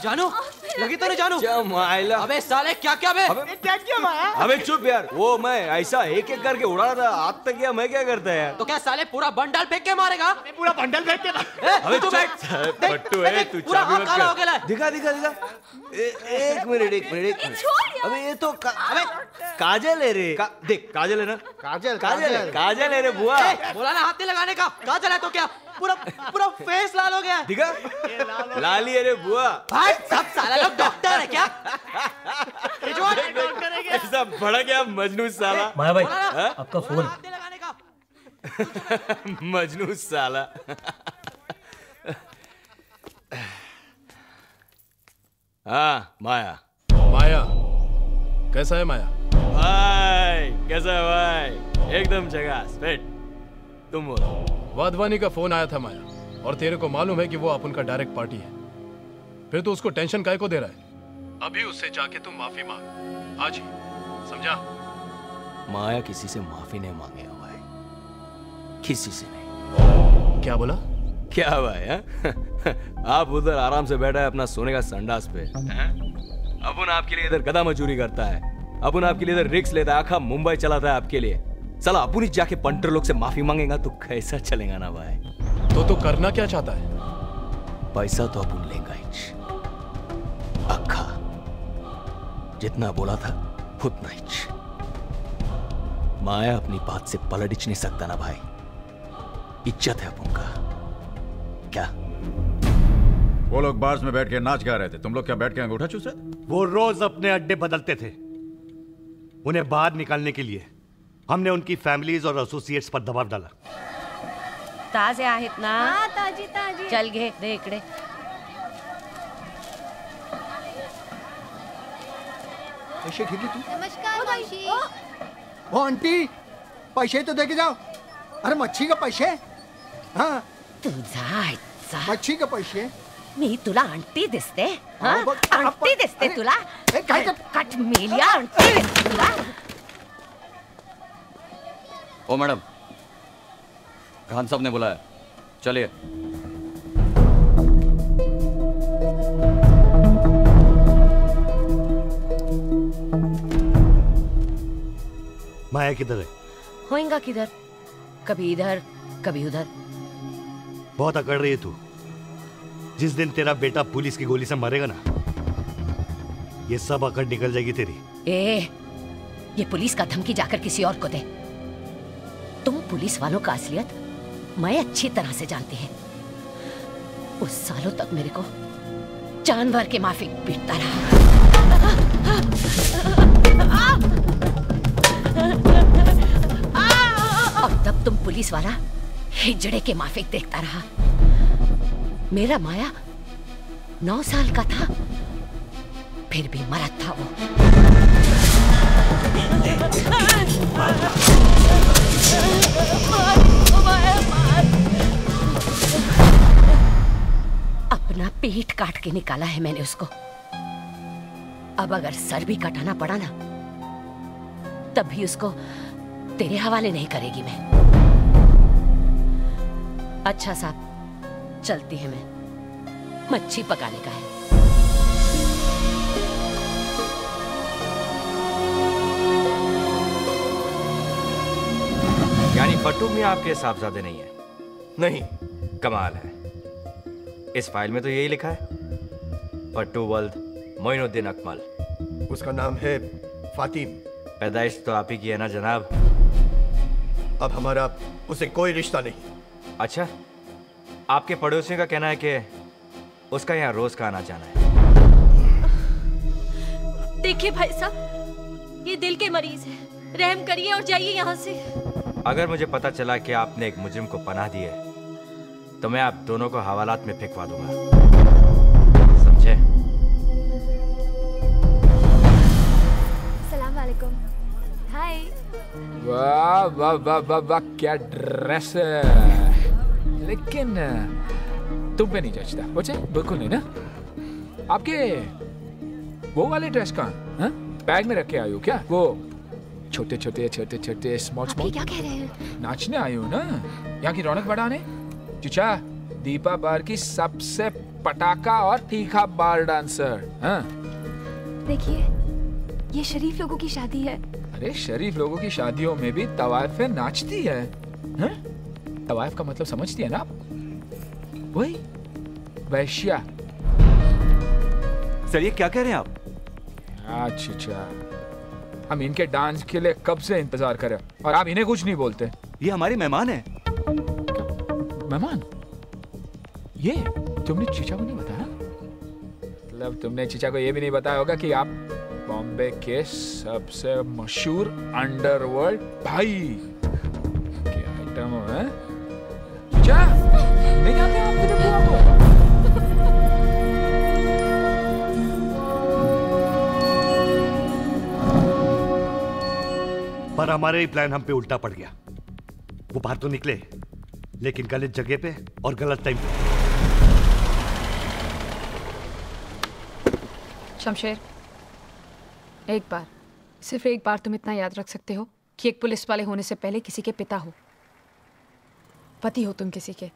जानू लगी तो नहीं जानू? माइला। अबे साले क्या क्या बे? क्या किया माया? अबे चुप यार, वो मैं ऐसा एक एक करके उड़ा रहा था, आज तक क्या मैं क्या करता यार? तो क्या साले पूरा बंडल फेंक के मारेगा? पूरा बंडल फेंक के अबे तू बैठ। पट्टू है तू, पूरा चाबी हाथ मत काला हो कर। गया। दिखा दिखा दिखा। एक मिनट। अबे ये तो अबे काजल है रे। देख काजल है ना? काजल है रे बुआ। बोला ना हाथ नहीं लगाने का। काजल है तो क्या पूरा फेस लाल हो गया। दिखा लाली है रे बुआ। भाई सब साला लोग डॉक्टर है क्या? ऐसा बड़ा क्या मजनू साला। माया भाई आपका फोन। मजनू साला। हाँ माया कैसा है माया? भाई कैसा है भाई? एकदम झकास। फिट तुम बोलो। वाधवानी का फोन आया था माया, और तेरे को मालूम है कि वो अपन का डायरेक्ट पार्टी है, फिर तो उसको टेंशन काहे को दे रहा है? अभी उससे जाके तुम माफी मांग आज ही, समझा? माया किसी से माफी नहीं मांगेगा भाई, किसी से नहीं। क्या बोला? क्या भाई है? आप उधर आराम से बैठा है अपना सोने का संडास पे, अपन आपके लिए इधर गधा मजूरी करता है, अपन आपके लिए इधर रिक्स लेता है, आखा मुंबई चलाता है आपके लिए। साला अपन ही जाके पंटर लोग से माफी मांगेगा तो कैसा चलेगा ना भाई? तो तू करना क्या चाहता है? पैसा तो अपन लेगा ही, अक्खा जितना बोला था उतना ही। माया अपनी बात से पलट नहीं सकता ना भाई, इज्जत है अपन का। क्या वो लोग बार्स में बैठ के नाच गा रहे थे, तुम लोग क्या बैठ के अंगूठा चूस रहे थे? वो रोज अपने अड्डे बदलते थे। उन्हें बाहर निकालने के लिए हमने उनकी फैमिलीज और एसोसिएट्स पर दबाव डाला। ताजे आहेत ना? हाँ ताजी ताजी। चल घे दे इकडे। पैसे घेतले तू? नमस्कार मावशी। ओ आंटी पैसे तो दे के जाओ। अरे मच्छी का पैसे? हाँ तुझा मच्छी का पैसे? मी तुला आंटी दिसते? हाँ? हाँ, बघ, आंटी दिसते अरे, तुला? काय कट मेलिया आंटी दिसते तुला? ओ मैडम, खान साहब ने बुलाया, चलिए। माया किधर है? होएगा किधर? कभी इधर कभी उधर। बहुत अकड़ रही है तू। जिस दिन तेरा बेटा पुलिस की गोली से मरेगा ना, ये सब अकड़ निकल जाएगी तेरी। ये पुलिस का धमकी जाकर किसी और को दे। तुम पुलिस वालों का असलियत मैं अच्छी तरह से जानती है। उस सालों तक मेरे को जानवर के माफिक पीटता रहा, और तब तुम पुलिस वाला हिजड़े के माफिक देखता रहा। मेरा माया 9 साल का था, फिर भी मरद था वो। अपना पेट काट के निकाला है मैंने उसको। अब अगर सर भी कटाना पड़ा ना, तब भी उसको तेरे हवाले नहीं करेगी मैं। अच्छा साहब, चलती है मैं, मच्छी पकाने का है। यानी फट्टू में आपके साहबजादे नहीं है? नहीं। कमाल है। इस फाइल में तो यही लिखा है, फट्टू वल्द मोइनुद्दीन अकमल। उसका नाम है फातिम। पैदाइश तो आप ही की है ना जनाब? अब हमारा उसे कोई रिश्ता नहीं। अच्छा, आपके पड़ोसियों का कहना है कि उसका यहाँ रोज का आना जाना है। देखिए भाई साहब, ये दिल के मरीज है, रहम करिए और जाइए यहाँ से। अगर मुझे पता चला कि आपने एक मुजरिम को पनाह दी है, तो मैं आप दोनों को हवालात में फेंकवा दूंगा, समझे? सलाम वालेकुम। हाय। वाह वाह वाह वाह वाह, क्या ड्रेस है। लेकिन तुम पे नहीं जचता, बच्चे बिल्कुल नहीं ना। आपके वो वाले ड्रेस कहाँ? बैग में रख के आई हो क्या? वो छोटे छोटे छोटे छोटे स्मॉल स्मॉल। क्या कह रहे हैं? नाचने आई हो ना, यहाँ की रौनक बढ़ाने। चचा दीपा बार की सबसे पटाखा और तीखा बार डांसर। हाँ? देखिए, ये शरीफ लोगों की शादी है। अरे शरीफ लोगों की शादियों में भी तवाइफें नाचती है। हाँ? तवाइफ का मतलब समझती है ना आप? वही वैश्या। सर ये क्या कह रहे हैं आप? अच्छा, हम इनके डांस के लिए कब से इंतजार कर रहे हैं और आप इन्हें कुछ नहीं बोलते। ये हमारे मेहमान हैं। मेहमान? ये तुमने चीचा को नहीं बताया? मतलब तुमने चीचा को ये भी नहीं बताया होगा कि आप बॉम्बे के सबसे मशहूर अंडरवर्ल्ड भाई के आइटम हैं? चीचा नहीं जानते आप मेरे बुआ को? पर हमारा ही प्लान हम पे उल्टा पड़ गया। वो बाहर तो निकले, लेकिन गलत जगह पे और गलत टाइम पे। शमशेर, एक बार, सिर्फ एक बार तुम इतना याद रख सकते हो कि एक पुलिस वाले होने से पहले किसी के पिता हो, पति हो तुम किसी के।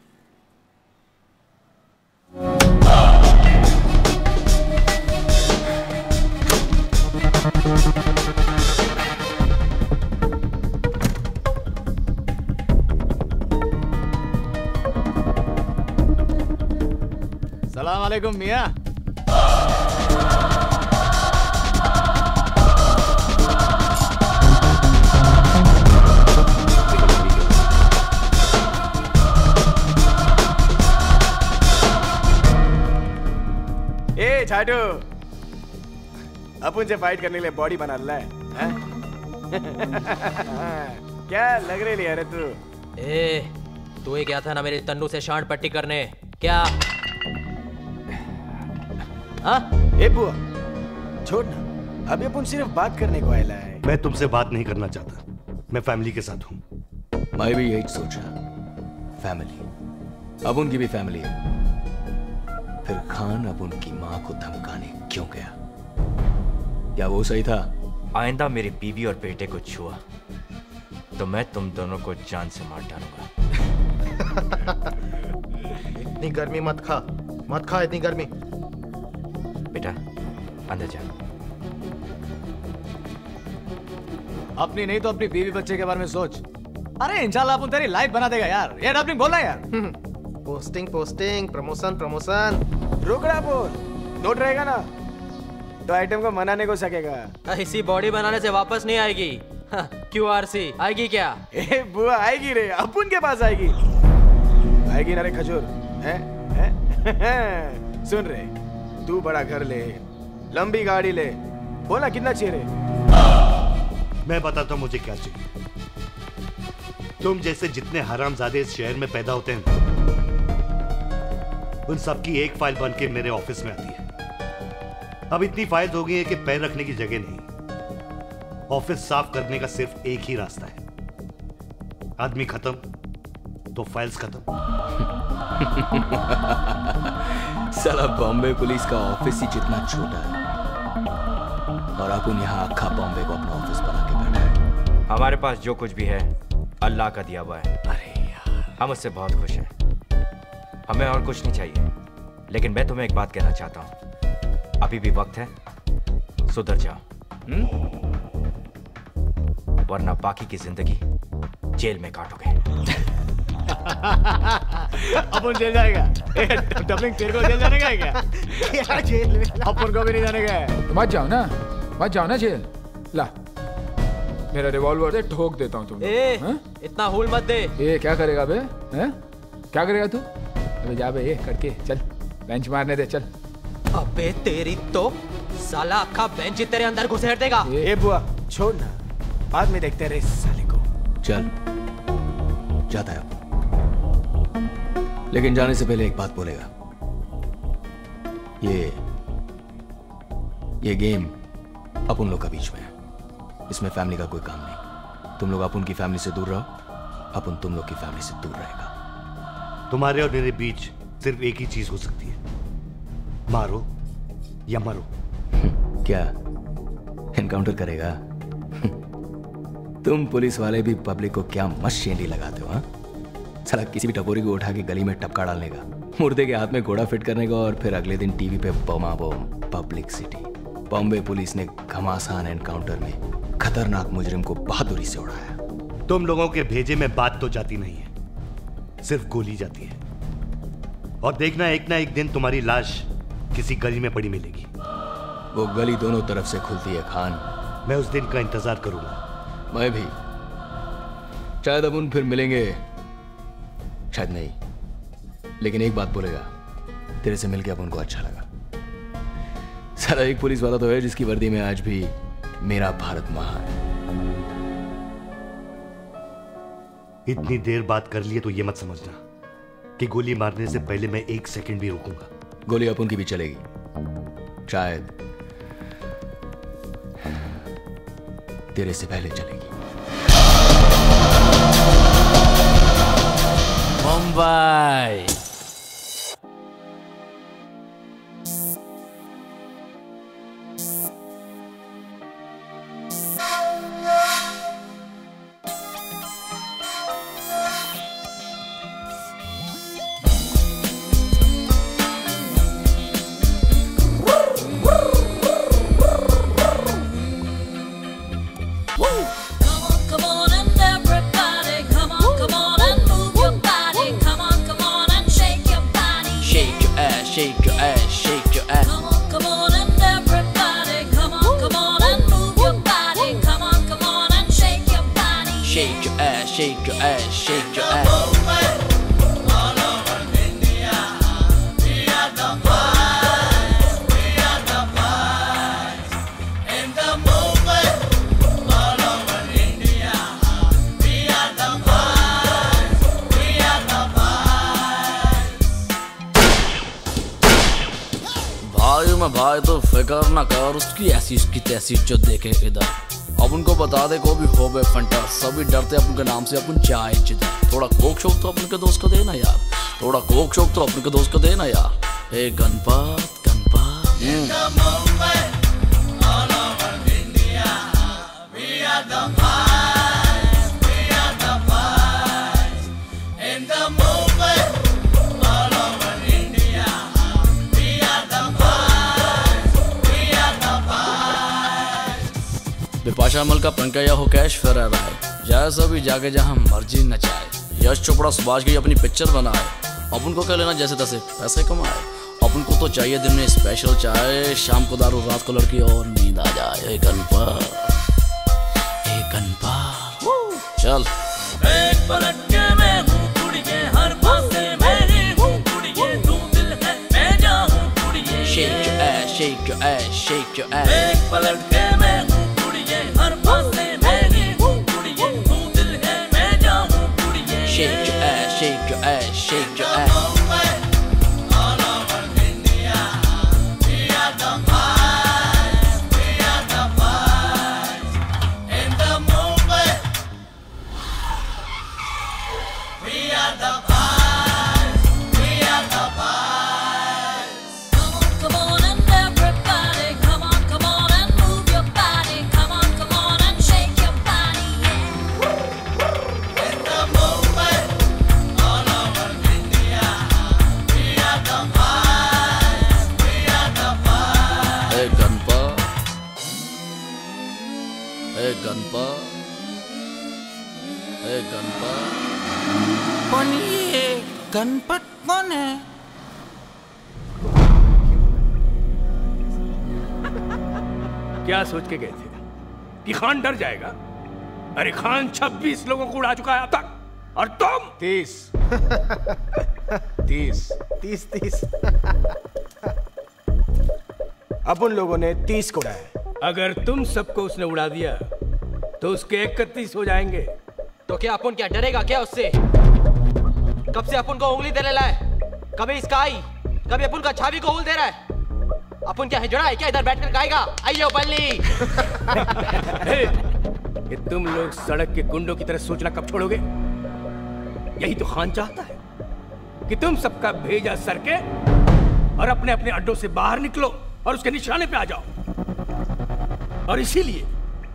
सलाम वालेकुम मियां। ए छाटू, अपन से फाइट करने के लिए बॉडी बना रहा है? क्या लग रही है रे तू? तू ही क्या था ना मेरे तन्नू से शांड पट्टी करने? क्या? हाँ? ए बुआ, छोड़ ना, अभी अपन सिर्फ बात करने को आया है। मैं तुमसे बात नहीं करना चाहता, मैं फैमिली के साथ हूँ। मैं भी यही सोचा, फैमिली, अब उनकी भी फैमिली है। फिर खान अब उनकी माँ को धमकाने क्यों गया? क्या वो सही था? आइंदा मेरी बीवी और बेटे को छुआ तो मैं तुम दोनों को जान से मार डालूंगा। इतनी गर्मी मत खा इतनी गर्मी। बेटा अंदर जा। अपनी नहीं तो अपनी बीवी बच्चे के बारे में सोच। अरे इंशाल्लाह अपन तेरी लाइफ बना देगा यार। ये डबलिंग बोल रहा है यार। Posting promotion. रोकड़ा बोल, नोट रहेगा ना तो आइटम को मनाने को सकेगा। इसी बॉडी बनाने से वापस नहीं आएगी। QRC आएगी क्या? ए बुआ आएगी रे, अपन के पास आएगी। आएगी ना रे खजूर, हैं? सुन रे, तू बड़ा घर ले, लंबी गाड़ी ले, बोला कितना चाहिए रे? मैं बताता हूं मुझे क्या चाहिए। तुम जैसे जितने हरामजादे इस शहर में पैदा होते हैं, उन सबकी एक फाइल बन के मेरे ऑफिस में आती है। अब इतनी फाइल्स हो गई है कि पैर रखने की जगह नहीं। ऑफिस साफ करने का सिर्फ एक ही रास्ता है, आदमी खत्म तो फाइल्स खत्म। साला बॉम्बे पुलिस का ऑफिस ही जितना छोटा है और अपन यहाँ अक्खा बॉम्बे को अपना ऑफिस बना के बैठा है। हमारे पास जो कुछ भी है अल्लाह का दिया हुआ है। अरे यार, हम उससे बहुत खुश हैं। हमें और कुछ नहीं चाहिए। लेकिन मैं तुम्हें एक बात कहना चाहता हूँ, अभी भी वक्त है, सुधर जाओ, वरना बाकी की जिंदगी जेल में काटोगे। अपन जेल जाएगा? डबलिंग तेरे को जेल जाने का है क्या? क्या जेल में? अपन को भी नहीं जाने का है। मत जाओ ना जेल। ला मेरा रिवॉल्वर से ठोक देता हूँ तुम। इतना हुल मत दे। ये क्या करेगा बे? हैं? क्या करेगा तू? अबे जा बे, ये करके चल, बेंच मारने दे, चल। अबे तेरी तो साला अक्खा बेंच तेरे अंदर घुसेड़ देगा। ए बुआ छोड़ ना, बाद में देखते रहे साले को। चल जाता है, लेकिन जाने से पहले एक बात बोलेगा। ये गेम अपन लोग का बीच में है, इसमें फैमिली का कोई काम नहीं। तुम लोग अपन की फैमिली से दूर रहो, अपन तुम लोग की फैमिली से दूर रहेगा। तुम्हारे और मेरे बीच सिर्फ एक ही चीज हो सकती है, मारो या मरो। क्या एनकाउंटर करेगा? तुम पुलिस वाले भी पब्लिक को क्या मस्त शेंडी लगाते हो, हाँ? साला किसी भी टपोरी को उठा के गली में टपका डालने का, मुर्दे के हाथ में घोड़ा फिट करने का और फिर अगले दिन टीवी पे बमा बम पब्लिसिटी। बॉम्बे पुलिस ने घमासान एनकाउंटर में खतरनाक मुजरिम को बहादुरी से उड़ाया। तुम लोगों के भेजे में बात तो जाती नहीं है, सिर्फ गोली जाती है। और देखना एक ना एक दिन तुम्हारी लाश किसी गली में पड़ी मिलेगी। वो गली दोनों तरफ से खुलती है खान। मैं उस दिन का इंतजार करूंगा। मैं भी। शायद अपन फिर मिलेंगे, शायद नहीं, लेकिन एक बात बोलेगा, तेरे से मिलके अपन को अच्छा लगा। सारा एक पुलिस वाला तो है जिसकी वर्दी में आज भी मेरा भारत महान है। इतनी देर बात कर लिए तो ये मत समझना कि गोली मारने से पहले मैं एक सेकंड भी रुकूंगा। गोली अपन की भी चलेगी, शायद तेरे से पहले चलेगी। मुंबई भाई तो फिकर ना कर, उसकी ऐसी उसकी तैसी जो देखे इधर। अब उनको बता दे को भी हो बे फंटा, सभी डरते अपन के नाम से अपन चाय जिधर। थोड़ा कोक शोक तो अपन के दोस्त को देना यार, थोड़ा कोक शोक तो अपन के दोस्त को देना यार। हे गणपत बिपाशा मल का पंकज हो कैश फिर रहा है, जाए सभी जाके जहाँ मर्जी नचाए। यश चोपड़ा सुभाष की अपनी पिक्चर बनाए, अपन को क्या लेना जैसे तैसे पैसे कमाए। अपन को तो चाहिए दिन में स्पेशल चाय, शाम को दारू रात को लड़की और नींद आ जाए। हे गणपत चल। एक पलट के मैं हूँ कुड़िए, हर पासे मेरी हूँ कुड़िए, तू दिल है मैं जाऊँ कुड़िए। Shake your ass, shake your ass, shake your ass। एक पलट के मैं हूँ कुड़िए, हर पासे मेरी हूँ कुड़िए, तू दिल है मैं जाऊँ कुड़िए। Shake your ass, shake your ass, shake your ass। Ganpat कौन है? क्या सोच के गए थे कि खान डर जाएगा? अरे खान 26 लोगों को उड़ा चुका है अब तक, और तुम 30 अब उन लोगों ने 30 को उड़ाया। अगर तुम सबको उसने उड़ा दिया तो उसके 31 हो जाएंगे। तो क्या अपन क्या डरेगा क्या उससे? कब से अपन को उंगली देने लाए, कभी इसका आई, कभी अपन का छावी को उंगली दे रहा है। अपन क्या हिजड़ा है क्या इधर बैठकर खाएगा? आइयो बल्ली। कि तुम लोग सड़क के गुंडों की तरह सोचना कब छोड़ोगे? यही तो खान चाहता है कि तुम सबका भेजा सरके और अपने अपने अड्डों से बाहर निकलो और उसके निशाने पे आ जाओ। और इसीलिए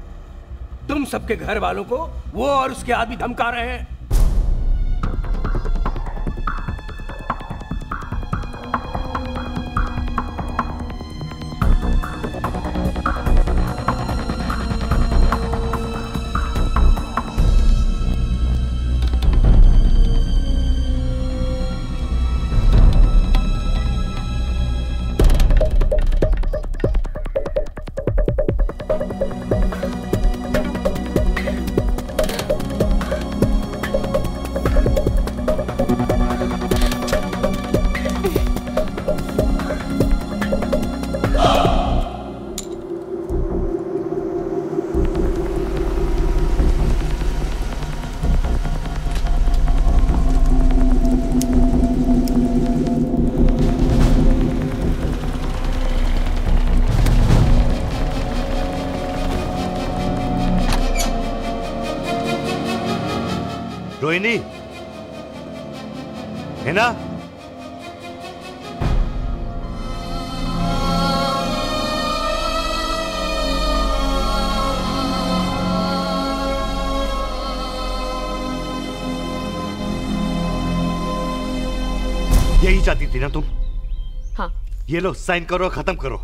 तुम सबके घर वालों को वो और उसके आदमी धमका रहे हैं। रोहिणी, है ना? यही चाहती थी ना तुम? हाँ। ये लो, साइन करो, खत्म करो।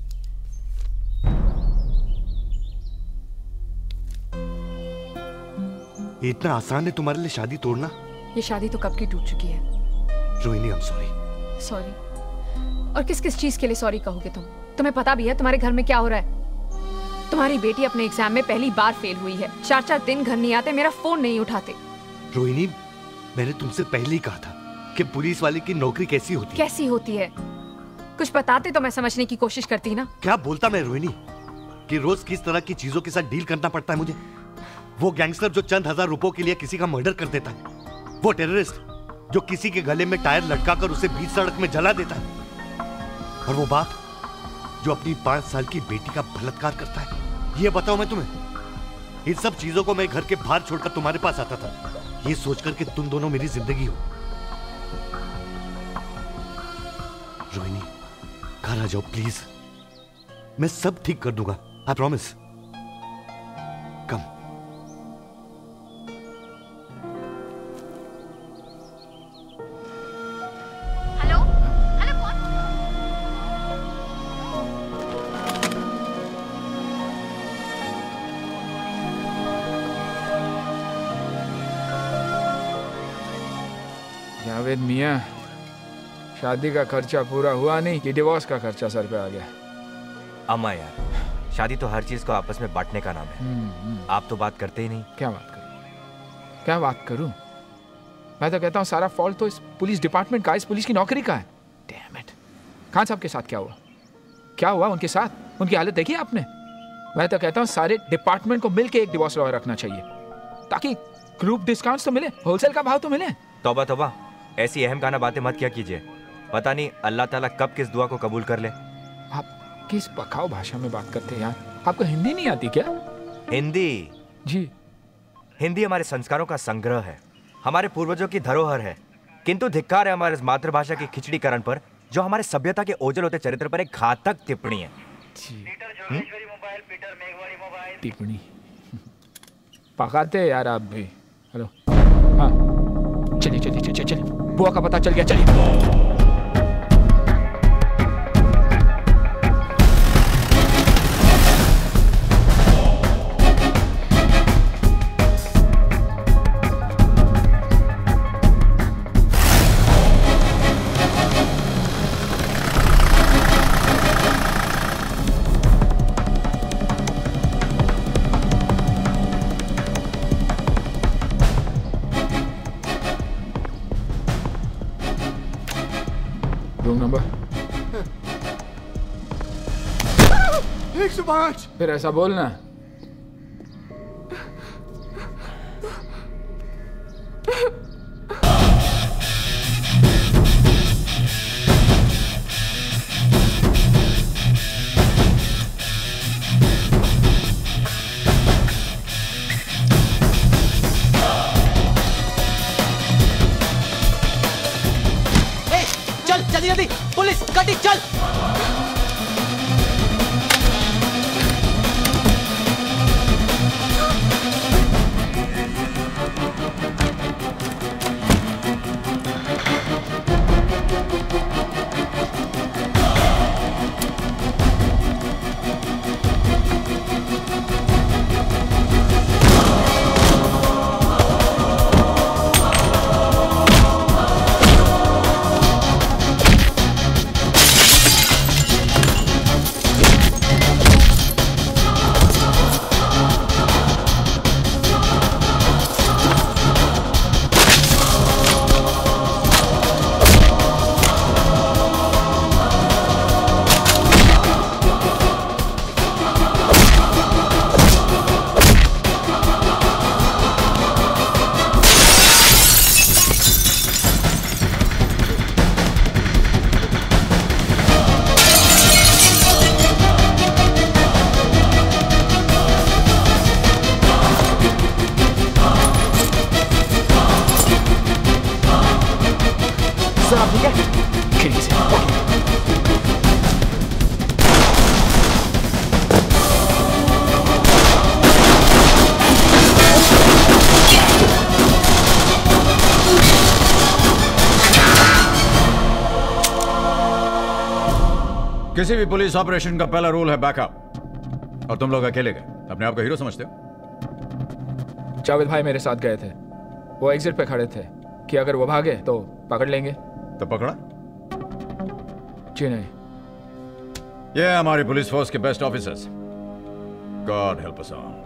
इतना आसान है तुम्हारे लिए शादी तोड़ना? ये शादी तो कब की टूट चुकी है। Rohini, I am sorry. Sorry? और किस किस चीज के लिए सॉरी कहोगे तुम? तुम्हें पता भी है तुम्हारे घर में क्या हो रहा है? तुम्हारी बेटी अपने एग्जाम में पहली बार फेल हुई है। 4-4 दिन घर नहीं आते, मेरा फोन नहीं उठाते। रोहिणी, मैंने तुमसे पहले ही कहा था कि पुलिस वाले की नौकरी कैसी होती है। कैसी होती है? कुछ बताते तो मैं समझने की कोशिश करती ना। क्या बोलता मैं रोहिणी कि रोज किस तरह की चीजों के साथ डील करना पड़ता है मुझे। वो गैंगस्टर जो चंद हजार रुपयों के लिए किसी का मर्डर कर देता है, वो टेररिस्ट जो किसी के गले में टायर लटकाकर उसे बीच सड़क में जला देता है, और वो बाप जो अपनी 5 साल की बेटी का बलात्कार करता है। ये बताओ मैं तुम्हें, इन सब चीजों को मैं घर के बाहर छोड़कर तुम्हारे पास आता था, ये सोचकर कि तुम दोनों मेरी जिंदगी हो। रोहिणी, घर आ जाओ प्लीज, मैं सब ठीक कर दूंगा, I promise. Come. Hello hello, कौन? जावेद मियां, शादी का खर्चा पूरा हुआ नहीं कि डिवोर्स का खर्चा सर पे आ गया? अम्मा यार, शादी तो हर चीज को आपस में बांटने का नाम है। आप तो बात करते ही नहीं। क्या बात करूं? क्या बात करूं? मैं तो कहता हूं सारा फॉल्ट तो इस पुलिस डिपार्टमेंट का, इस पुलिस की नौकरी का है। Damn it. खान साहब के साथ क्या हुआ? क्या हुआ उनके साथ? उनकी हालत देखी आपने? मैं तो कहता हूं सारे डिपार्टमेंट को मिलकर एक डिवोर्स लॉयर रखना चाहिए, ताकि ग्रुप डिस्काउंट्स तो मिले, होलसेल का भाव तो मिले। तौबा तौबा, ऐसी अहम खाना बातें मत क्या कीजिए। पता नहीं अल्लाह ताला कब किस दुआ को कबूल कर ले। आप किस पकाऊ भाषा में बात करते हैं यार? आपको हिंदी नहीं आती क्या? हिंदी? जी। हिंदी हमारे संस्कारों का संग्रह है, हमारे पूर्वजों की धरोहर है, किंतु धिक्कार है हमारे मातृभाषा की खिचड़ीकरण पर, जो हमारे सभ्यता के ओझल होते चरित्र पर एक घातक टिप्पणी है। टिप्पणी पकाते हैं यार आप भी। हेलो, हाँ, चलिए चलिए चलिए चलिए, बुआ का पता चल गया, चलिए। नंबर 105। फिर ऐसा बोलना। चल जल्दी जल्दी, पुलिस गाड़ी चल। किसी भी पुलिस ऑपरेशन का पहला रूल है बैकअप, और तुम लोग अकेले गए, अपने आप को हीरो समझते हो? जावेद भाई मेरे साथ गए थे, वो एग्जिट पे खड़े थे कि अगर वो भागे तो पकड़ लेंगे। तो पकड़ा? जी नहीं। ये है हमारी पुलिस फोर्स के best officers. God help us all.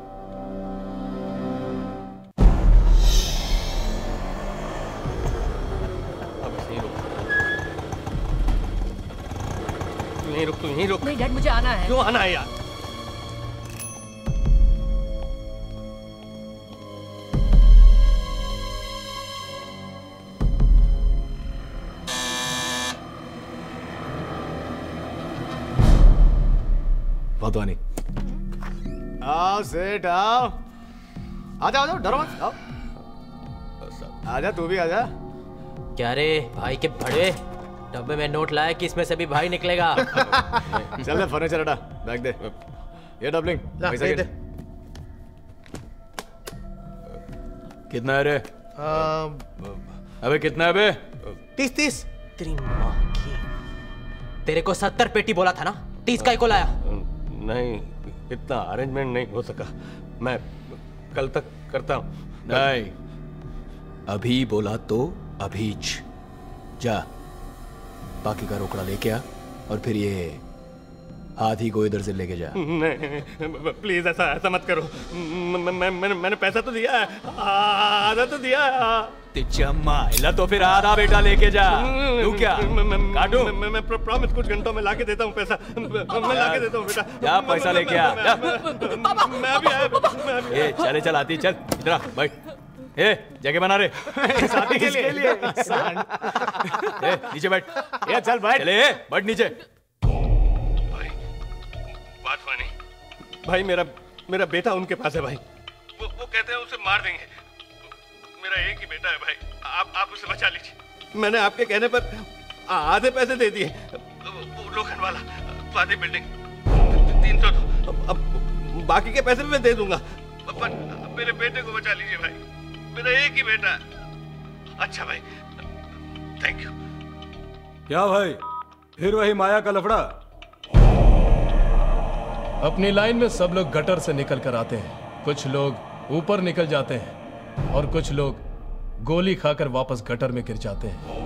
तू यहीं रुक। नहीं डैड, मुझे आना है। क्यों आना है यार? वाधवानी, आओ सेठ आओ। आजा आजा, डरो मत, आओ। आजा तू भी आजा। क्या रे भाई के बड़े डब्बे में नोट लाया कि इसमें से भी भाई निकलेगा। चल ले फर्नीचर हटा, बैग दे। ये डबलिंग पैसा दे। कितना है रे? अबे कितना है बे? 30 तेरी माँ की। तेरे को 70 पेटी बोला था ना, 30 का को लाया? नहीं, इतना अरेंजमेंट नहीं हो सका, मैं कल तक करता हूँ। नहीं, अभी बोला तो अभीच जा, बाकी का रोकड़ा लेके आ और फिर ये हाथी को इधर से लेके जा। नहीं प्लीज ऐसा मत करो। मैंने पैसा तो दिया है, आधा तो दिया है। माइला तो फिर आधा बेटा लेके जा। तू क्या काटू? मैं प्रॉमिस कुछ घंटों में लाके देता हूँ पैसा। मैं लाके देता हूँ बेटा। जा पैसा लेके आ। मैं भी आया। चले चल आती, चल इधर आ, बैठ। ए जगह बना रे साथी के लिए। ए नीचे बैठ। ए चल बैठ। चले बैठ नीचे। भाई मेरा बेटा उनके पास है भाई। वो कहते हैं उसे मार देंगे। मेरा एक ही बेटा है भाई, आप उसे बचा लीजिए। मैंने आपके कहने पर आधे पैसे दे दिए। लोखंड वाला फादी बिल्डिंग 300 तो अब बाकी के पैसे भी मैं दे दूंगा, पर मेरे बेटे को बचा लीजिए भाई, मेरा एक ही बेटा है। अच्छा भाई, थैंक यू। क्या भाई, फिर वही माया का लफड़ा? अपनी लाइन में सब लोग गटर से निकल कर आते हैं, कुछ लोग ऊपर निकल जाते हैं और कुछ लोग गोली खाकर वापस गटर में गिर जाते हैं।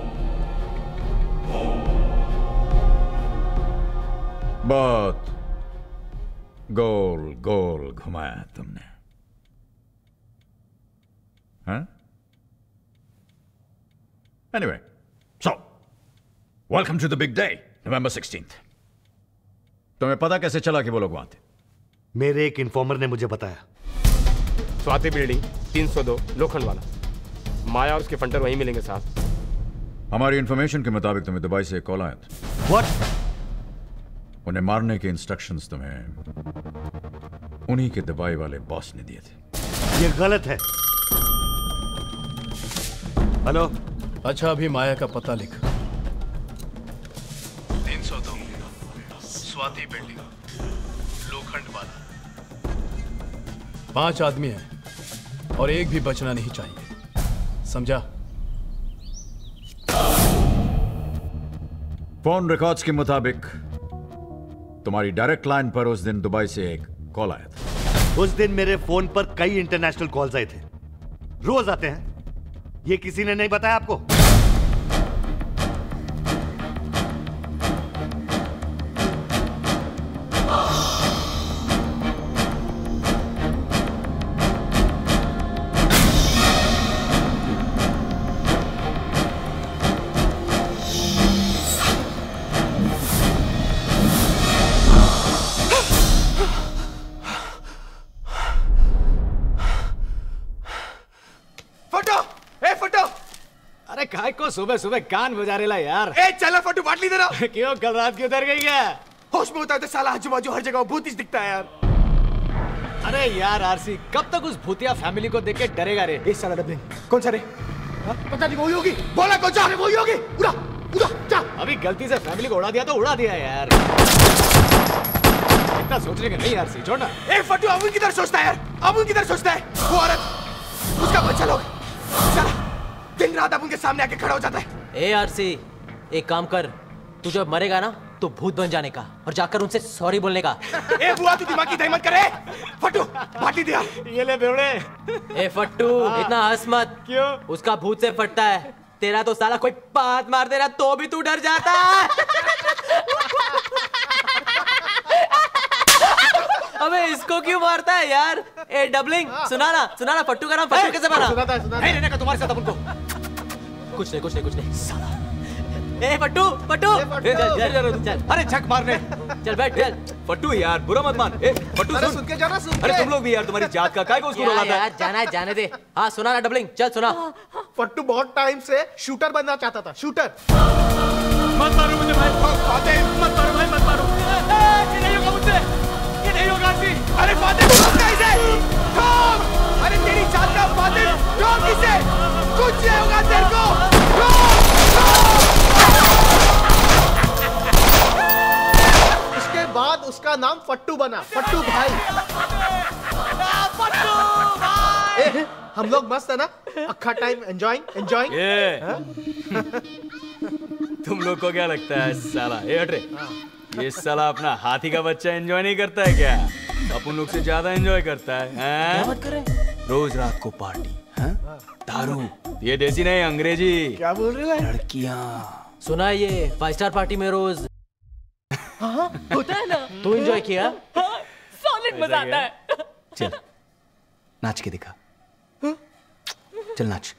बहुत गोल गोल घुमाया तुमने, हाँ? Anyway, so welcome to the big day, November 16th. तुम्हें पता कैसे चला कि वो लोग वहां थे? मेरे एक इन्फॉर्मर ने मुझे बताया। स्वाति बिल्डिंग 302 लोखंड वाला, माया और उसके फंटर वहीं मिलेंगे साहब। हमारी इंफॉर्मेशन के मुताबिक तुम्हें दुबई से कॉल आया था। What? उन्हें मारने के इंस्ट्रक्शंस तुम्हें उन्हीं के दुबई वाले बॉस ने दिए थे। ये गलत है। हेलो। अच्छा अभी माया का पता लिख। 302 स्वाति बिल्डिंग लोखंड वाला। 5 आदमी हैं और एक भी बचना नहीं चाहिए, समझा? फोन रिकॉर्ड्स के मुताबिक तुम्हारी डायरेक्ट लाइन पर उस दिन दुबई से एक कॉल आया था। उस दिन मेरे फोन पर कई इंटरनेशनल कॉल्स आए थे, रोज आते हैं। ये किसी ने नहीं बताया आपको? सुबह सुबह कान बजा रेला यार। ए चला फटू बाटली दे रहा। क्यों कल रात की उतर गई क्या? होश में होता है तो साला आजू बाजू हर जगह भूत ही दिखता है यार। अरे यार आरसी, कब तक उस भूतिया फैमिली को देख के डरेगा रे? इस साला डबलिंग कौन सा रे? पता नहीं, वही होगी। बोला कौन सा रे? वही होगी। उड़ा उड़ा जा। अभी गलती से फैमिली को उड़ा दिया तो उड़ा दिया यार। इतना सोचने का नहीं आरसी, छोड़ना। ए फटू अमुन किधर सोचता है यार? अमुन किधर सोचता है? वो औरत, उसका बच्चा लोग, साला दिन रात अपन के सामने आके खड़ा हो जाता है। ए आरसी, एक काम कर, तू जब मरेगा ना तो भूत बन जाने का और जाकर उनसे सॉरी बोलने का। ए बुआ तू दिमाग की दही मत करे। फट्टू बाटली दिया। ये ले बेवड़े। ए फट्टू इतना हंस मत। क्यों? उसका भूत से फटता है, तेरा तो साला कोई बात मार दे रहा तो भी तू डर जाता है। अबे इसको क्यों मारता है यार? ए डबलिंग सुना ना फट्टू का नाम फट्टू कैसे बना? सुनाता है। रहने का तुम्हारे साथ अपन को। कुछ नहीं साला। ए फट्टू चल। अरे झक मारने। चल बैठ चल। फट्टू यार बुरा मत मान। ए फट्टू अरे सुन के जाना सुन के। अरे तुम लोग भी यार तुम्हारी जात का काय को उसको रुलाता है? यार जाना है जाने दे। हाँ सुना ना डबलिंग, चल सुना। फट्टू बहुत टाइम से शूटर बनना चाहता था। शूटर। मत मारो मुझे भाई। फातिह मत मारो भाई, मत मारो। ये नहीं होगा मुझसे, ये नहीं होगा आरती। अरे फातिह छोड़ इसे। ठोक। अरे तेरी जात का फातिह ठोक इसे। कुछ नहीं होगा तेरे को। उसके बाद उसका नाम फट्टू बना। फट्टू भाई। फट्टू भाई। हम लोग मस्त है ना? अक्खा टाइम एंजॉयिंग। तुम लोग को क्या लगता है साला? ए हट रे। ये साला अपना हाथी का बच्चा एंजॉय नहीं करता है क्या? अपन लोग से ज्यादा एंजॉय करता है। क्या बात कर रहे हैं? रोज रात को पार्टी, दारू। ये देसी नहीं अंग्रेजी। क्या बोल रहे हो? लड़कियां। सुना है ये 5 स्टार पार्टी में रोज होता है ना? तू एंजॉय किया? सॉलिड मजा आता है। चल नाच के दिखा। चल नाच।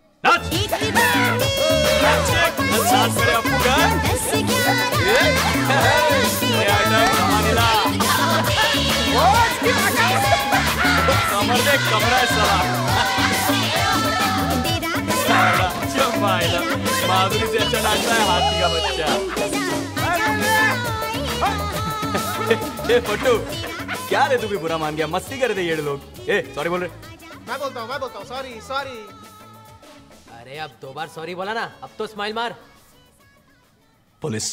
कमर देख, कमरा है साला। माधुरी से अच्छा नाचता है हाथी का बच्चा। ए फट्टू क्या रे, तू भी बुरा मान गया? मस्ती कर रहे ये लोग। ए सॉरी बोल रहे। मैं बोलता हूँ सॉरी। अरे अब 2 बार सॉरी बोला ना, अब तो स्माइल मार। पुलिस।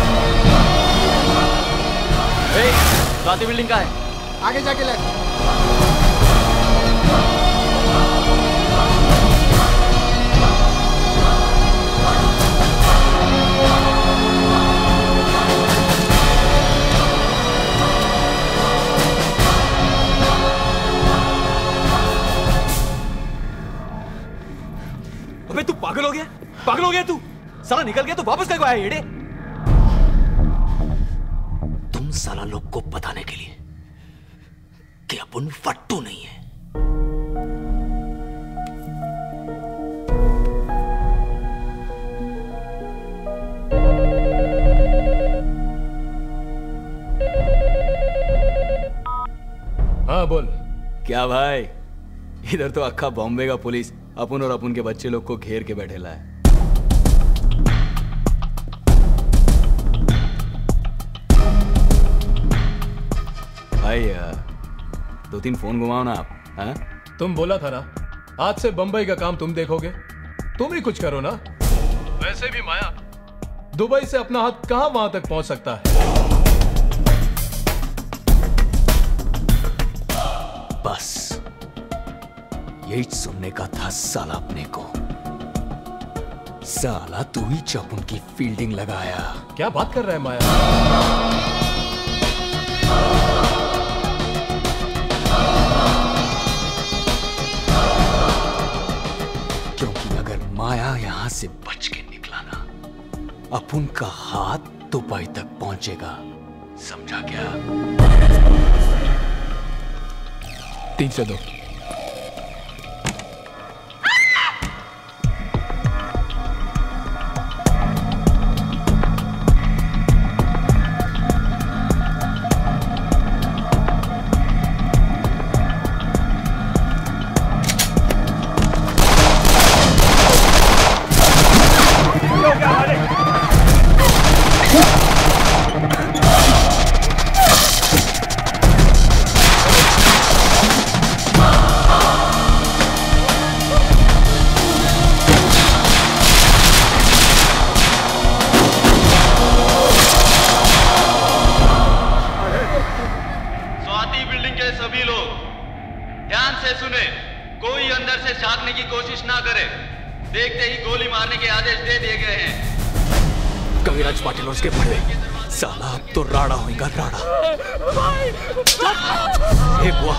स्वाति बिल्डिंग का है, आगे जाके ले। अबे तू पागल हो गया तू? साला निकल गया तो वापस कब आया येड़े? तुम साला लोग को बताने के लिए कि अपन फट्टू नहीं है। हाँ बोल। क्या भाई, इधर तो अक्खा बॉम्बे का पुलिस अपन और अपन के बच्चे लोग को घेर के बैठेला है। भाई 2-3 फोन घुमाओ ना आप। हाँ? तुम बोला था ना आज से बंबई का काम तुम देखोगे, तुम ही कुछ करो ना। वैसे भी माया दुबई से अपना हाथ कहां वहां तक पहुंच सकता है। बस यही सुनने का था साला अपने को। साला तू ही जब उनकी फील्डिंग लगाया। क्या बात कर रहा है माया? क्योंकि अगर माया यहां से बच के निकला ना, अपुन का हाथ दुबई तक पहुंचेगा। समझा क्या? 3 से 2। कविराज पाटिल और उसके बड़े साला अब तो राड़ा होएगा राड़ा। भाई हे बुआ,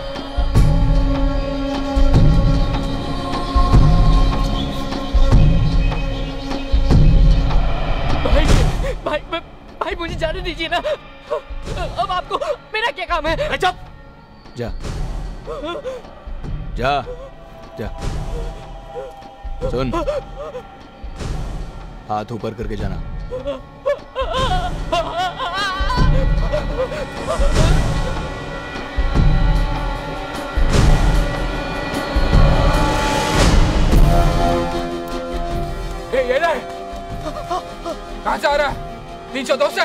भाई भाई मुझे जाने दीजिए ना। अब आपको मेरा क्या काम है? चुप। जा जा जा। सुन, हाथ ऊपर करके जाना। ये ले, कहाँ से आ रहा है? 302 से?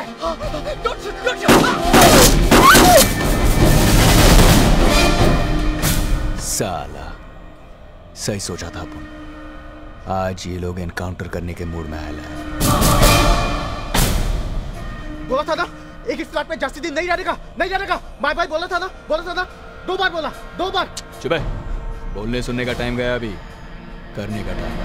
साला सही सोचा था अपन। आज ये लोग एनकाउंटर करने के मूड में आया है। बोला था ना एक इस फ्लैट में जास्ती दिन नहीं रहने का, नहीं रहने का। भाई बोला था ना 2 बार बोला, 2 बार। चुप है, बोलने सुनने का टाइम गया, अभी करने का टाइम।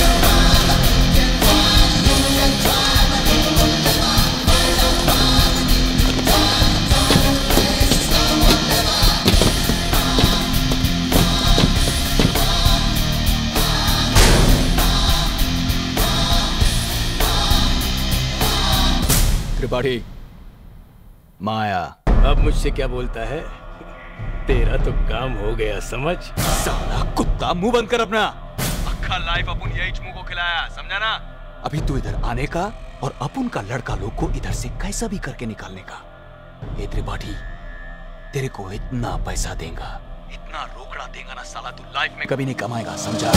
त्रिपाठी, माया अब मुझसे क्या बोलता है? तेरा तो काम हो गया समझ। साला कुत्ता, मुंह बंद कर अपना। अक्खा लाइफ अपन यही चमू को खिलाया, समझा ना? अभी तू इधर आने का और अपन का लड़का लोग को इधर से कैसा भी करके निकालने का। ये त्रिपाठी, तेरे को इतना पैसा देगा, इतना रोकड़ा देगा ना साला, तू लाइफ में कभी नहीं कमाएगा, समझा?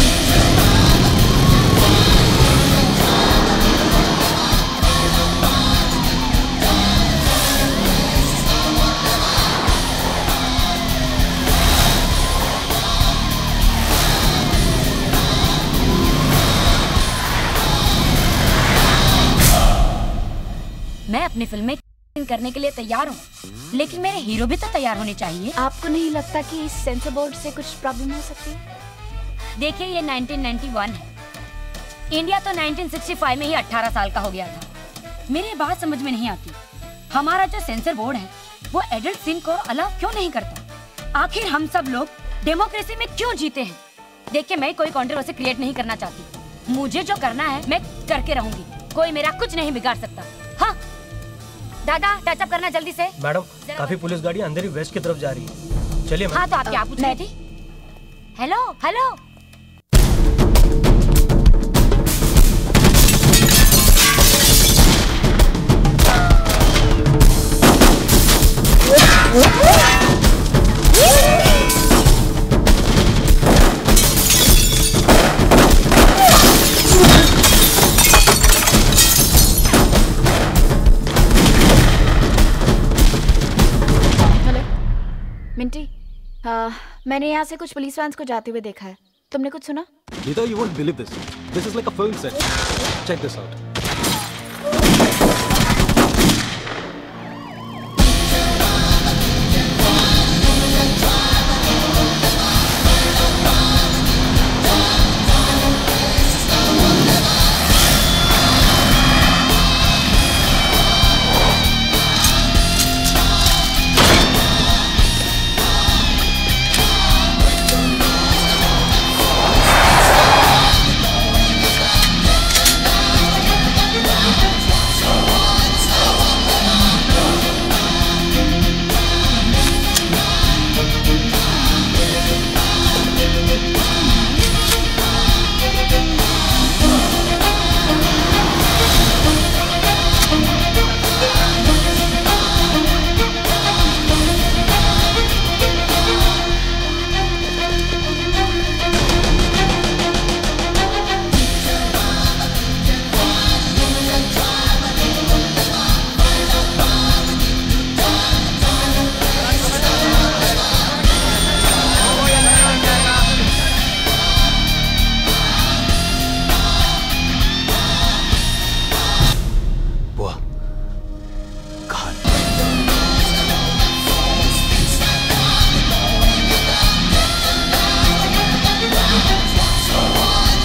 मैं अपनी फिल्में करने के लिए तैयार हूँ, लेकिन मेरे हीरो भी तो तैयार होने चाहिए। आपको नहीं लगता कि इस सेंसर बोर्ड से कुछ प्रॉब्लम हो सकती है? देखिए, ये 1991 है, इंडिया तो 1965 में ही 18 साल का हो गया था। मेरी बात समझ में नहीं आती, हमारा जो सेंसर बोर्ड है वो एडल्ट सीन को अलाउ क्यों नहीं करता? आखिर हम सब लोग डेमोक्रेसी में क्यों जीते हैं? देखिए, मैं कोई कंट्रोवर्सी क्रिएट नहीं करना चाहती, मुझे जो करना है मैं करके रहूंगी, कोई मेरा कुछ नहीं बिगाड़ सकता। हाँ दादा, टचअप करना जल्दी से। मैडम, काफी पुलिस गाड़ी अंदर ही वेस्ट की तरफ जा रही है। चलिए। हाँ, तो आप क्या पूछ रही थी? Hello hello. मिंटी, मैंने यहाँ से कुछ पुलिस वैन्स को जाते हुए देखा है, तुमने कुछ सुना? Gita, you won't believe this. This is like a film set. Check this out.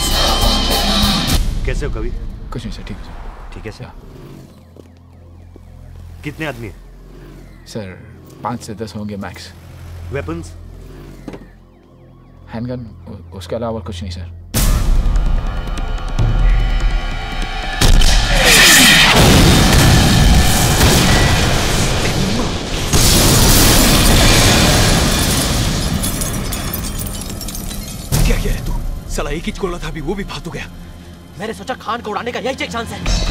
कैसे हो कवि? कुछ नहीं सर, ठीक है सर। ठीक है सर। कितने आदमी हैं? सर 5 से 10 होंगे मैक्स। वेपन्स? हैंडगन, उसके अलावा कुछ नहीं सर। क्या किया है तू? साला एक ही गोला था, अभी वो भी फालतू गया। मैंने सोचा खान को उड़ाने का यही एक चांस है।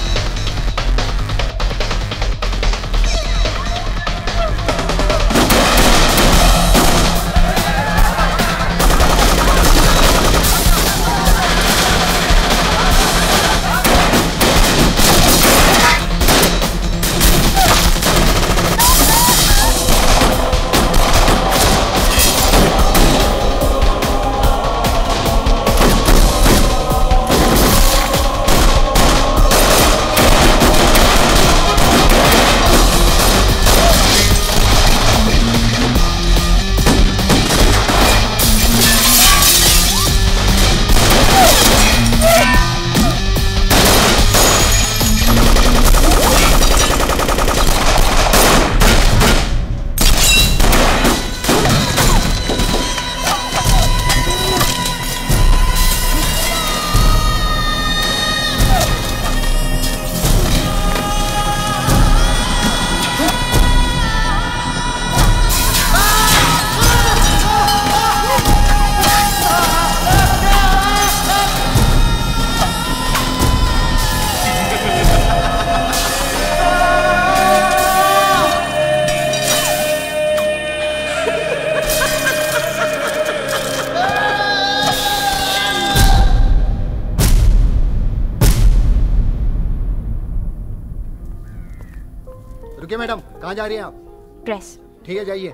रुकिए मैडम, कहाँ जा रही हैं आप? प्रेस। ठीक है, जाइए।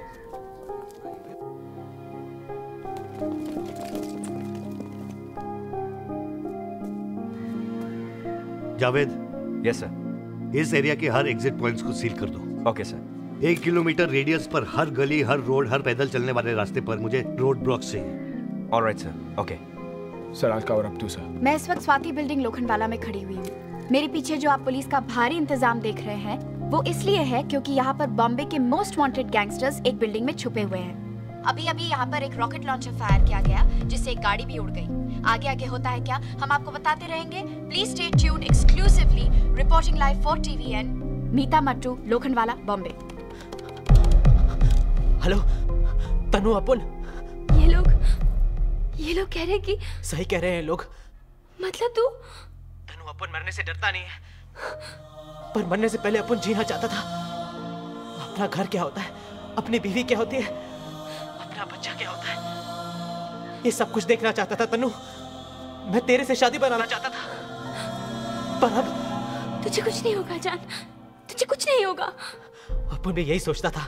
जावेद। Yes sir. इस एरिया के हर एग्जिट पॉइंट्स को सील कर दो। Okay sir. 1 किलोमीटर रेडियस पर हर गली, हर रोड, हर पैदल चलने वाले रास्ते पर मुझे रोड ब्लॉक्स चाहिए। Alright sir. ओके सर, आज कवर अप टू सर। मैं इस वक्त स्वाति बिल्डिंग लोखंडवाला में खड़ी हुई हूँ। मेरे पीछे जो आप पुलिस का भारी इंतजाम देख रहे हैं वो इसलिए है क्योंकि यहाँ पर बॉम्बे के मोस्ट वांटेड गैंगस्टर्स एक बिल्डिंग में छुपे हुए हैं। अभी अभी यहाँ पर एक रॉकेट लॉन्चर फायर किया गया जिससे एक गाड़ी भी उड़ गई। आगे आगे होता है क्या, हम आपको बताते रहेंगे। Please stay tuned exclusively, reporting live for TVN, Meeta Mattoo, Lokhandwala, Bombay. Hello Tanu, अपुन। ये लोग कह रहे कि सही कह रहे हैं लोग। मतलब तू? तनु, अपुन मरने से डरता नहीं है, पर मरने से पहले अपुन जीना चाहता था। अपना घर क्या होता है, अपनी बीवी क्या होती है, अपना बच्चा क्या होता है, ये सब कुछ देखना चाहता था तनु। मैं तेरे से शादी बनाना चाहता था, पर अब तुझे कुछ नहीं होगा जान, तुझे कुछ नहीं होगा। अपुन भी यही सोचता था।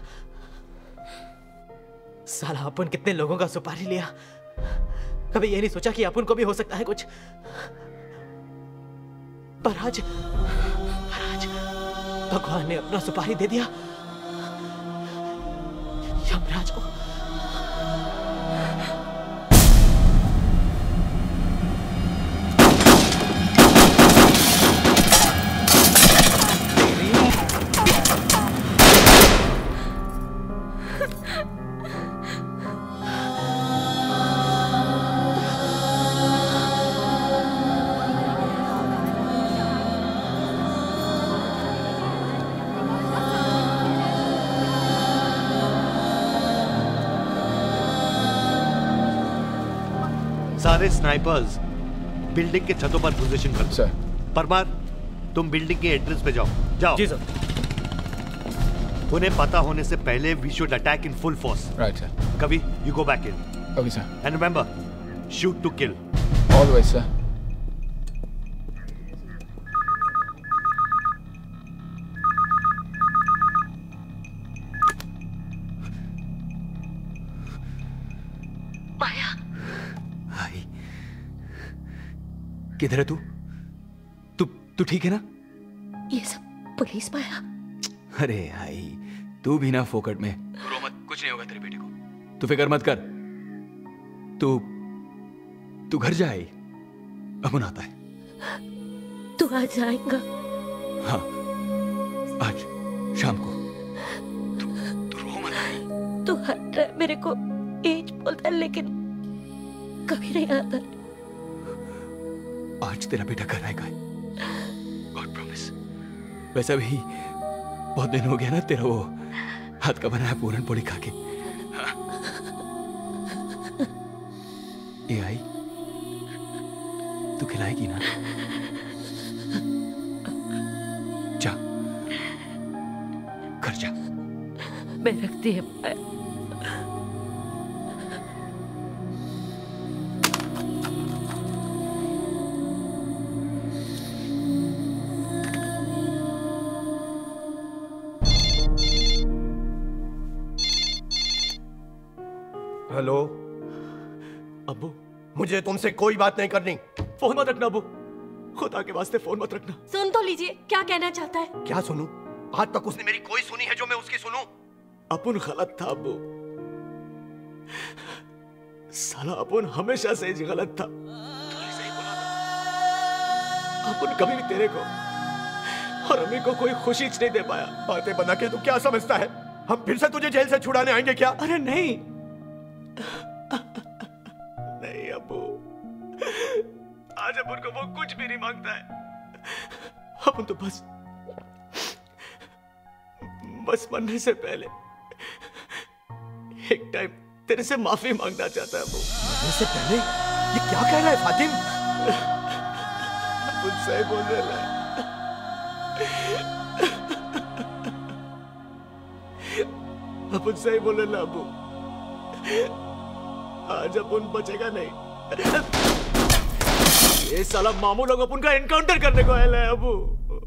साला अपुन कितने लोगों का सुपारी लिया, कभी ये नहीं सोचा कि अपुन को भी हो सकता है कुछ। पर आज भगवान ने अपना सुपारी दे दिया यमराज को। सारे स्नाइपर्स बिल्डिंग के छतों पर पोजीशन कर सर। परमार, तुम बिल्डिंग के एंट्रेंस पे जाओ। जाओ। जी सर। उन्हें पता होने से पहले we should attack in full force. Right sir. कभी you go back in. Okay sir. And remember, shoot to kill. Always sir. किधर है तू? तू ठीक है ना? ये सब पुलिस पाया। अरे भाई, तू भी ना फोकट में। रो मत, कुछ नहीं होगा तेरे बेटे को। तू फिक्र मत कर। तू घर जाए, अपुन आता है। तू आज आएगा? हाँ, आज शाम को। को एज बोलता है लेकिन कभी नहीं आता। आज तेरा बेटा घर आएगा, गॉड प्रॉमिस। वैसे भी बहुत दिन हो गया ना तेरा वो हाथ का बनाया पूरन पोली खा के। ये आई तू खिलाएगी ना? जा घर जा। मैं रखती है पाया। हेलो अब्बू, मुझे तुमसे कोई बात नहीं करनी। फोन मत रखना अब्बू, खुदा के वास्ते फोन मत रखना। सुन तो लीजिए क्या कहना चाहता है। क्या सुनूं? आज तक उसने मेरी कोई सुनी है जो मैं उसकी सुनूं? अपुन गलत था अब्बू, साला अपुन हमेशा से ही गलत था। तूने सही बोला था। अपुन कभी भी तेरे को और अम्मी को कोई खुशी नहीं दे पाया। बातें बना के तू क्या समझता है हम फिर से तुझे जेल से छुड़ाने आएंगे क्या? अरे नहीं नहीं अब्बू, आज अपुन को वो कुछ भी नहीं मांगता है। अपुन तो बस मरने से पहले एक टाइम तेरे से माफी मांगना चाहता है अब्बू। मरने से पहले? ये क्या कह रहा है फातिम? अपुन सही बोल रहा है। अपुन सही बोल रहा है अब्बू, आज अपुन बचेगा नहीं। ये साला मामू लोग अपुन का एनकाउंटर करने को आया है अबू।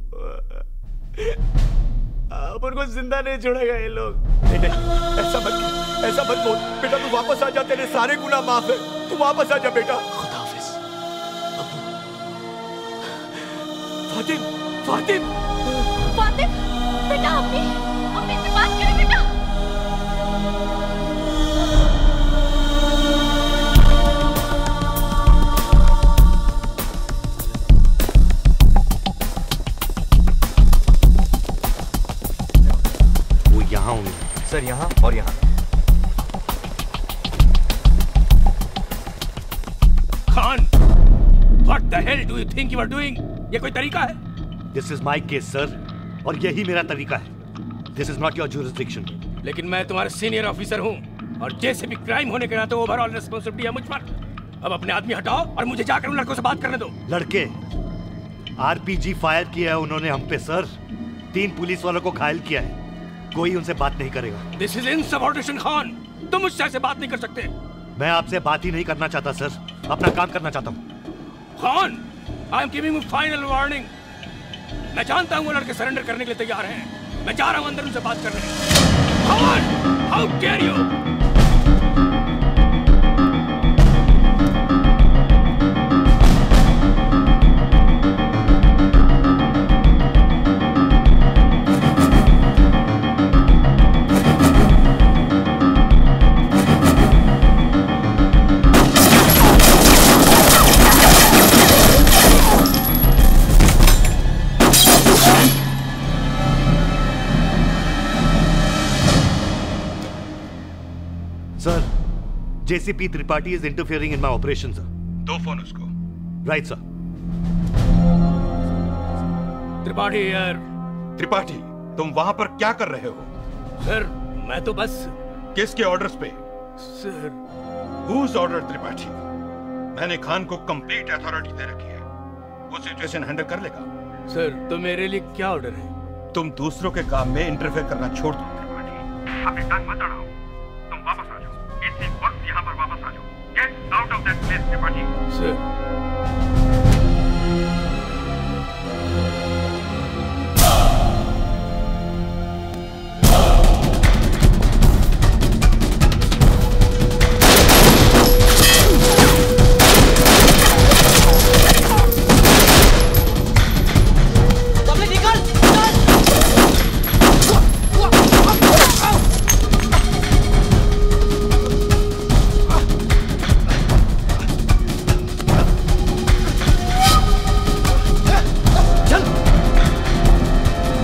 अपुन को जिंदा नहीं छोड़ेगा ये लोग। नहीं नहीं, ऐसा मत बोल बेटा। तू वापस आ जा, तेरे सारे गुनाह माफ है। तू वापस आ जा बेटा। खुदा हाफिज अबू। फातिम फातिम फातिम बेटा, अम्मी से बात करें बेटा। यहाँ हूँ सर, यहाँ और यहाँ। Khan, what the hell do you think you are doing? ये कोई तरीका है? This is my case sir, और यही मेरा तरीका है। This is not your jurisdiction. लेकिन मैं तुम्हारा सीनियर ऑफिसर हूँ और जैसे भी क्राइम होने के नाते ओवरऑल रिस्पॉन्सिबिलिटी है मुझ पर। अब अपने आदमी हटाओ और मुझे जाकर उन लड़कों से बात करने दो। लड़के आरपीजी फायर किया है उन्होंने हम पे सर। 3 पुलिस वालों को घायल किया है, कोई उनसे बात नहीं करेगा। This is insubordination खान, तुम मुझसे ऐसे बात नहीं कर सकते। मैं आपसे बात ही नहीं करना चाहता सर, अपना काम करना चाहता हूँ। Khan, I am giving you final warning। मैं जानता हूँ वो लड़के सरेंडर करने के लिए तैयार हैं। मैं जा रहा हूँ अंदर उनसे बात करने। Khan, how dare you? Sir, JCP Tripathi is interfering in my operation sir। दो फोन उसको। Right sir. त्रिपाठी यार। त्रिपाठी, तुम वहां पर क्या कर रहे हो? सर, मैं तो बस। किसके ऑर्डर्स पे? सर। Whose order Tripathi? मैंने खान को कंप्लीट अथॉरिटी दे रखी है, वो सिचुएशन हैंडल कर लेगा। सर, तो मेरे लिए क्या ऑर्डर है? तुम दूसरों के काम में इंटरफेयर करना छोड़ दो त्रिपाठी। अपनी टांग मत अड़ाओ, तुम वापस आ जाओ। इसी वक्त यहाँ पर वापस आ जाओ। Get out of that place Tripathi. Sir.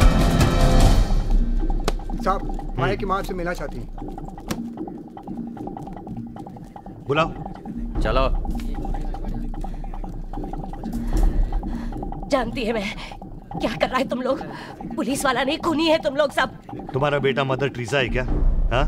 Maya की माँ से मिलना चाहती हूँ। बुलाओ। चलो। जानती है मैं क्या कर रहा है तुम लोग। पुलिस वाला नहीं, खूनी है तुम लोग सब। तुम्हारा बेटा मदर टेरेसा है क्या? हाँ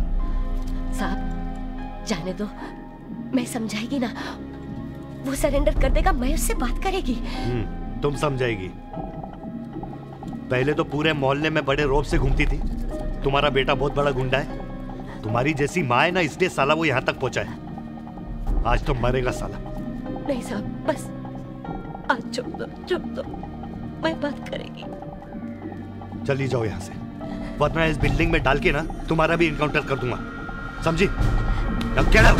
साहब जाने दो, मैं समझाएगी ना, वो सरेंडर कर देगा, मैं उससे बात करेगी। तुम समझाएगी। पहले तो पूरे मोहल्ले में बड़े रौब से घूमती थी। तुम्हारा बेटा बहुत बड़ा गुंडा है। तुम्हारी जैसी माँ है ना, इसलिए साला वो यहाँ तक पहुंचा है। आज तो मरेगा साला। नहीं साहब बस आज चुप दो, मैं बात करेगी। चली जाओ यहाँ से, वरना इस बिल्डिंग में डाल के ना तुम्हारा भी इनकाउंटर कर दूंगा, समझी? अब क्या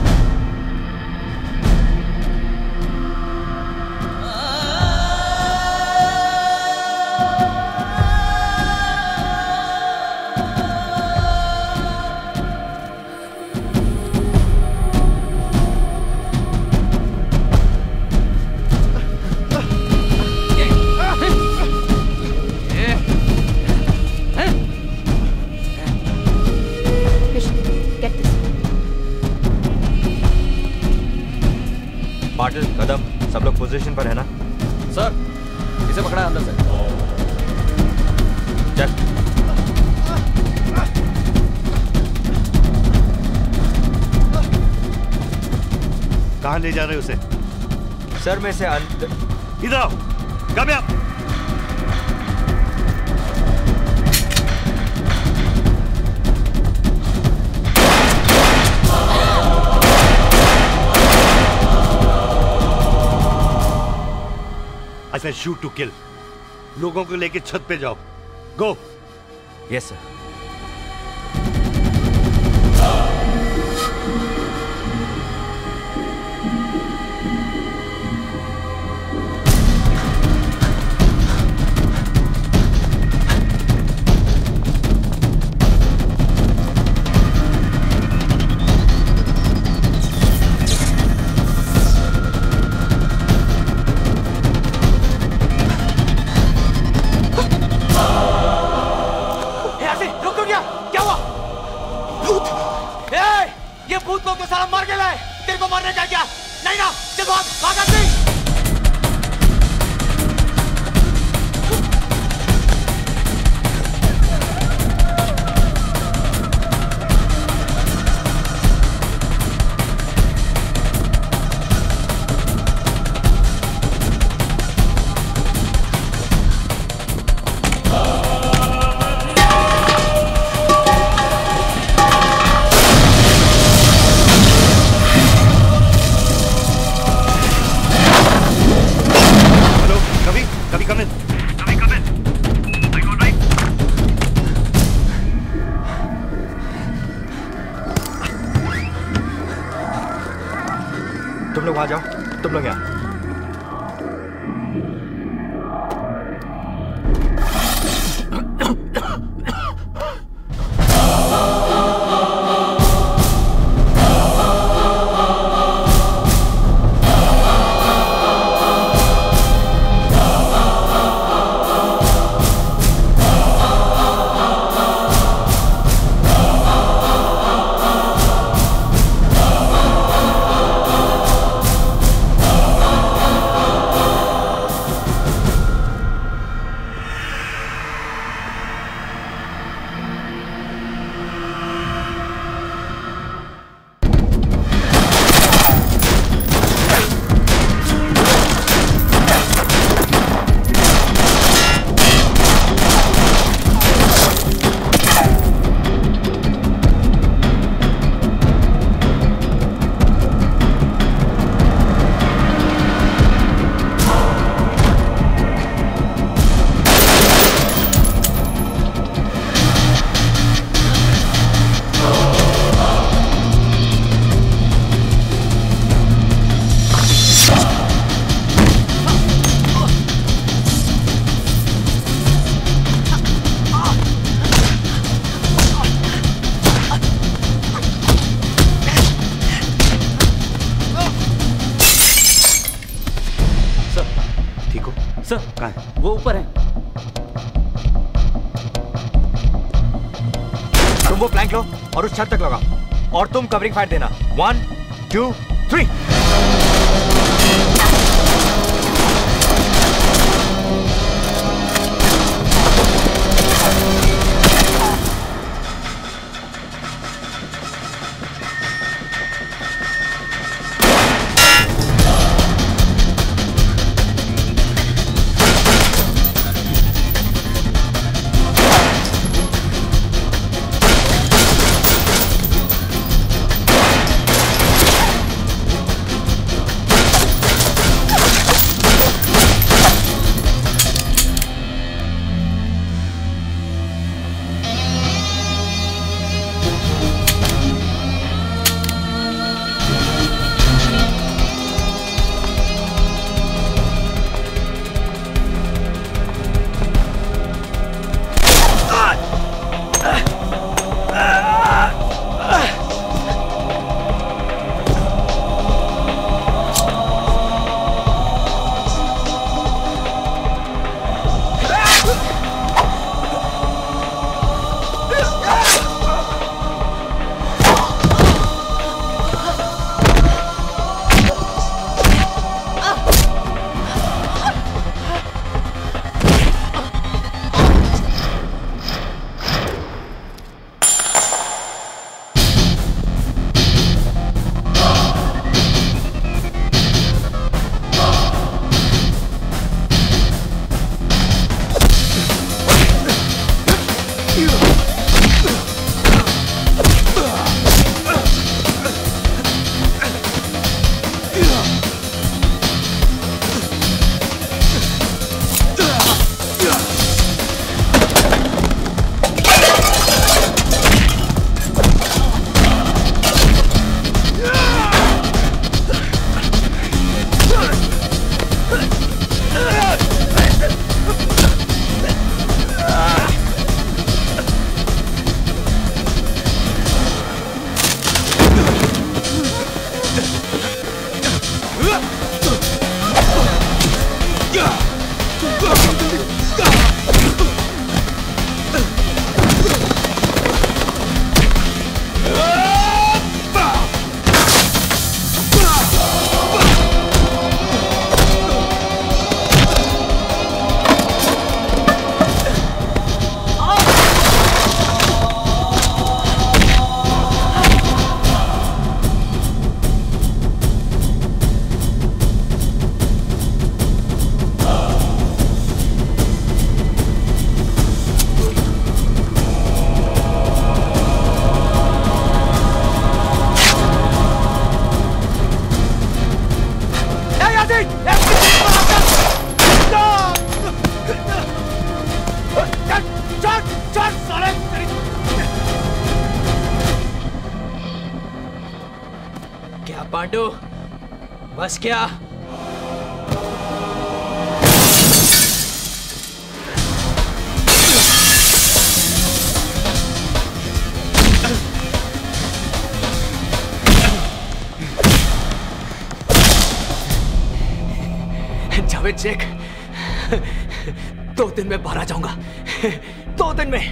पाटिल, कदम, सब लोग पोजीशन पर है ना? सर, इसे पकड़ा है अंदर से। चल। कहाँ ले जा रहे हो उसे? सर मैं इसे अंदर। इधर आओ, कब आप? I said shoot to kill. लोगों को लेके छत पे जाओ। Go. Yes sir. भूत लोग तो सारा मर गया है, तेरे को मरने का क्या? नहीं ना, चल भाग, भाग आदमी। तुम लोग वहां जाओ, तुम लोग यहाँ। सर कहाँ है? वो ऊपर है। तुम वो प्लैंक लो और उस छत तक लगाओ और तुम कवरिंग फायर देना। 1 2, 3. पांडु बस क्या? जावेद शेख, 2 दिन में बाहर आ जाऊंगा। 2 दिन में।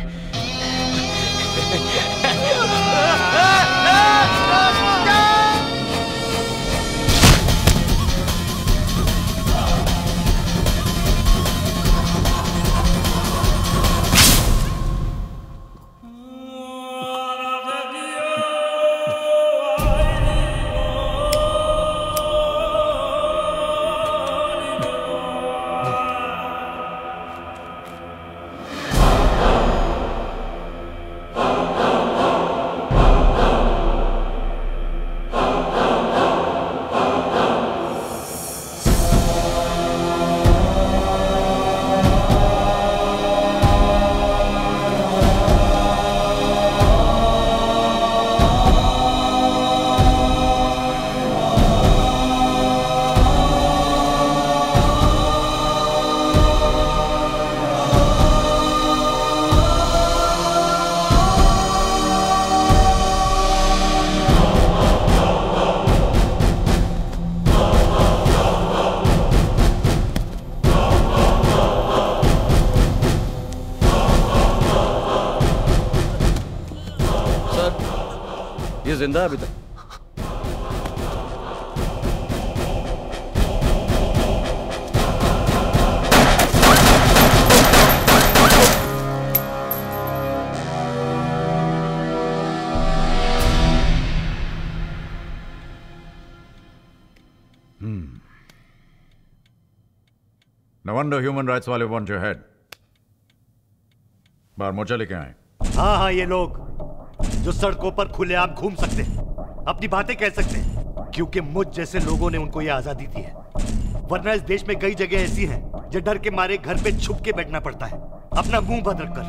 जिंदा है अभी तक? No wonder human rights वाले want your head. बाहर मोर्चा लेके आए। हाँ हाँ, ये लोग जो सड़कों पर खुलेआम घूम सकते हैं, अपनी बातें कह सकते हैं, क्योंकि मुझ जैसे लोगों ने उनको ये आजादी दी है। वरना इस देश में कई जगह ऐसी हैं जो डर के मारे घर पे छुप के बैठना पड़ता है, अपना मुंह बंद रखकर।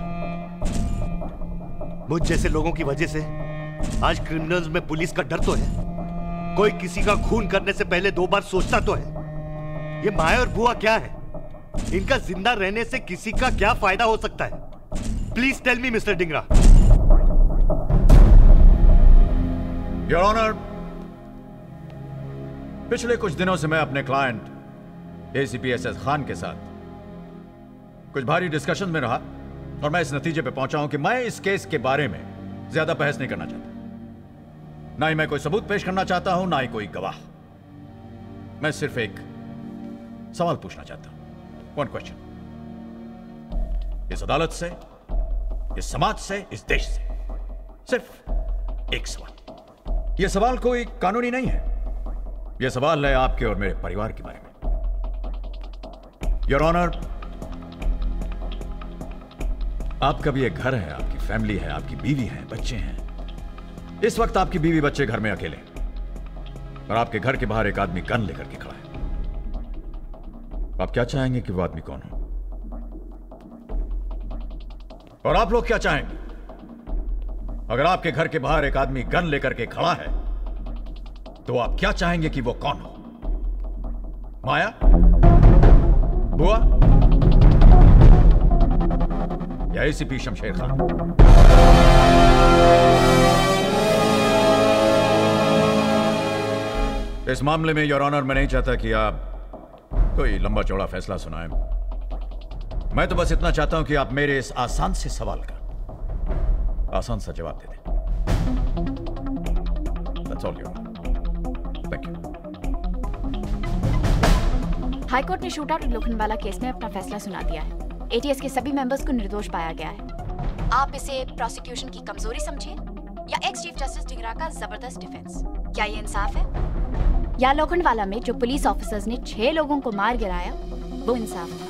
मुझ जैसे लोगों की वजह से आज क्रिमिनल्स में पुलिस का डर तो है। कोई किसी का खून करने से पहले 2 बार सोचता तो है। ये माया और बुआ क्या है? इनका जिंदा रहने से किसी का क्या फायदा हो सकता है? Please tell me mister Dingra. Your honour, पिछले कुछ दिनों से मैं अपने क्लाइंट एसीपी एसएस खान के साथ कुछ भारी डिस्कशन में रहा और मैं इस नतीजे पे पहुंचा हूं कि मैं इस केस के बारे में ज्यादा बहस नहीं करना चाहता। ना ही मैं कोई सबूत पेश करना चाहता हूं, ना ही कोई गवाह। मैं सिर्फ एक सवाल पूछना चाहता हूं। 1 क्वेश्चन। इस अदालत से, इस समाज से, इस देश से सिर्फ एक सवाल। यह सवाल कोई कानूनी नहीं है, यह सवाल है आपके और मेरे परिवार के बारे में। योर ऑनर, आपका भी एक घर है, आपकी फैमिली है, आपकी बीवी है, बच्चे हैं। इस वक्त आपकी बीवी बच्चे घर में अकेले और आपके घर के बाहर एक आदमी गन लेकर के खड़ा है। आप क्या चाहेंगे कि वो आदमी कौन हो? और आप लोग क्या चाहेंगे अगर आपके घर के बाहर एक आदमी गन लेकर के खड़ा है? तो आप क्या चाहेंगे कि वो कौन हो? माया, बुआ या एसीपी शमशेर खान? इस मामले में योर ऑनर, मैं नहीं चाहता कि आप कोई लंबा चौड़ा फैसला सुनाएं। मैं तो बस इतना चाहता हूं कि आप मेरे इस आसान से सवाल का आसान सा जवाब दे दें। That's all, Your Honor. Thank you. High court ने शूट आउट लोखंडवाला केस में अपना फैसला सुना दिया है। एटीएस के सभी मेंबर्स को निर्दोष पाया गया है। आप इसे प्रोसिक्यूशन की कमजोरी समझिए या एक्स चीफ जस्टिस डिंगरा का जबरदस्त डिफेंस? क्या ये इंसाफ है? या लोखंडवाला में जो पुलिस ऑफिसर्स ने 6 लोगों को मार गिराया, वो इंसाफ था?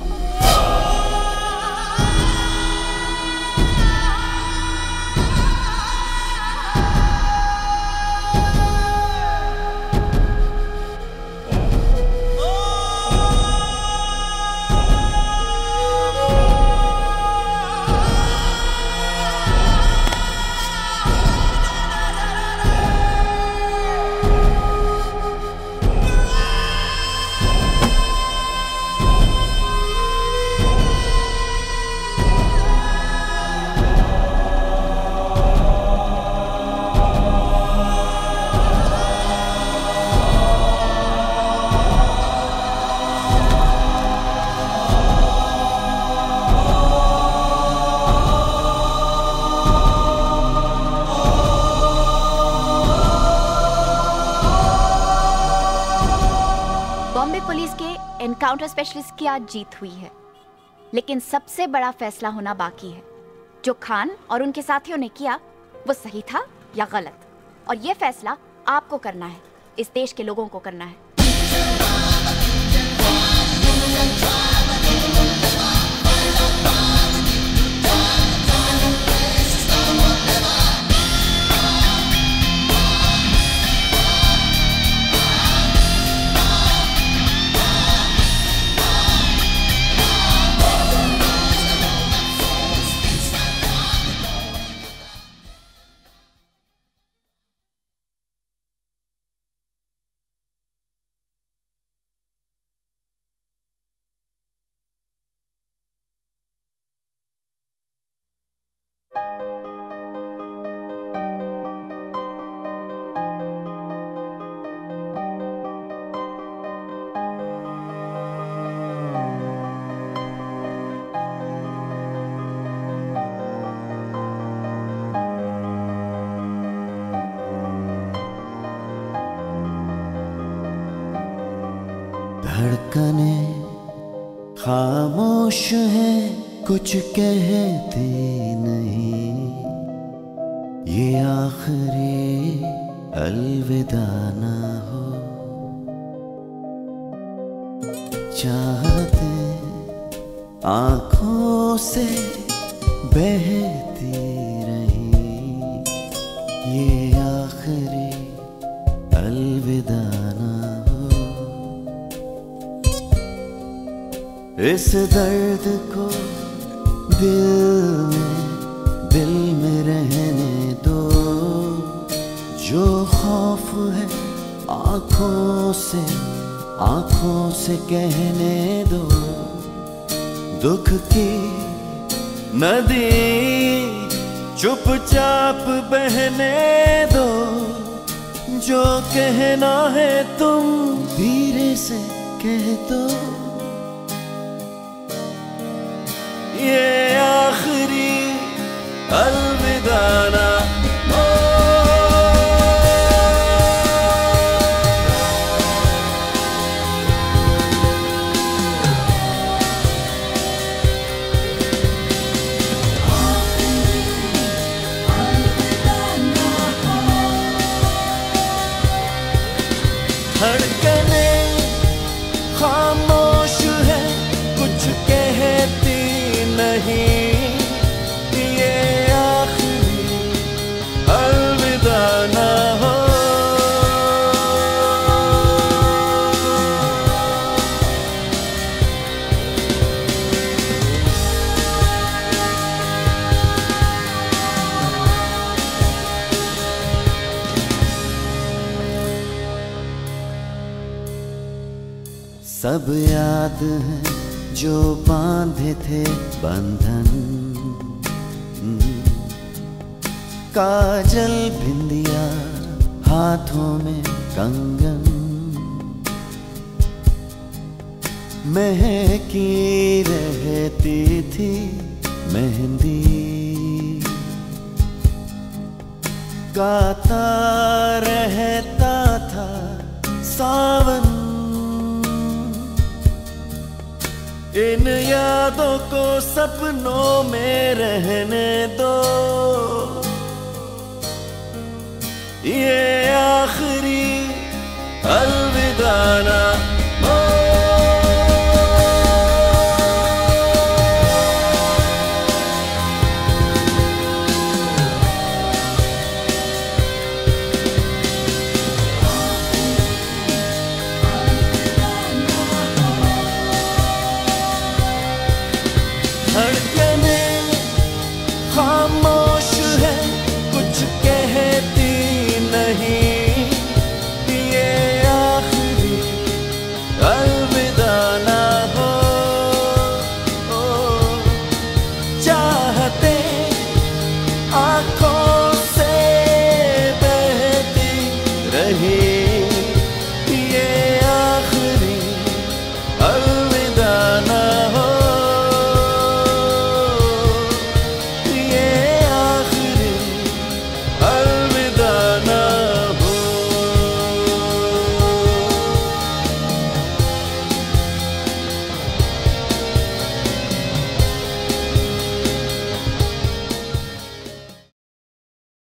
एनकाउंटर स्पेशलिस्ट की आज जीत हुई है, लेकिन सबसे बड़ा फैसला होना बाकी है। जो खान और उनके साथियों ने किया वो सही था या गलत, और ये फैसला आपको करना है, इस देश के लोगों को करना है। धड़कने खामोश है, कुछ कहते नहीं, ये आखिरी अलविदा ना हो। चाहते आंखों से बहती रही ये आखिरी अलविदा ना हो। इस दर्द को दिल में रहने दो, जो खौफ है आंखों से कहने दो। दुख की नदी चुपचाप बहने दो, जो कहना है तुम धीरे से कह दो। ये आखिरी अलविदा ना धड़कने खामोश है, कुछ कहती नहीं, ये आखिरी अलविदा ना हो। सब याद है जो बांधे थे बंधन, काजल बिंदिया हाथों में कंगन, महकी रहती थी मेहंदी, गाता रहता था सावन। इन यादों को सपनों में रहने दो।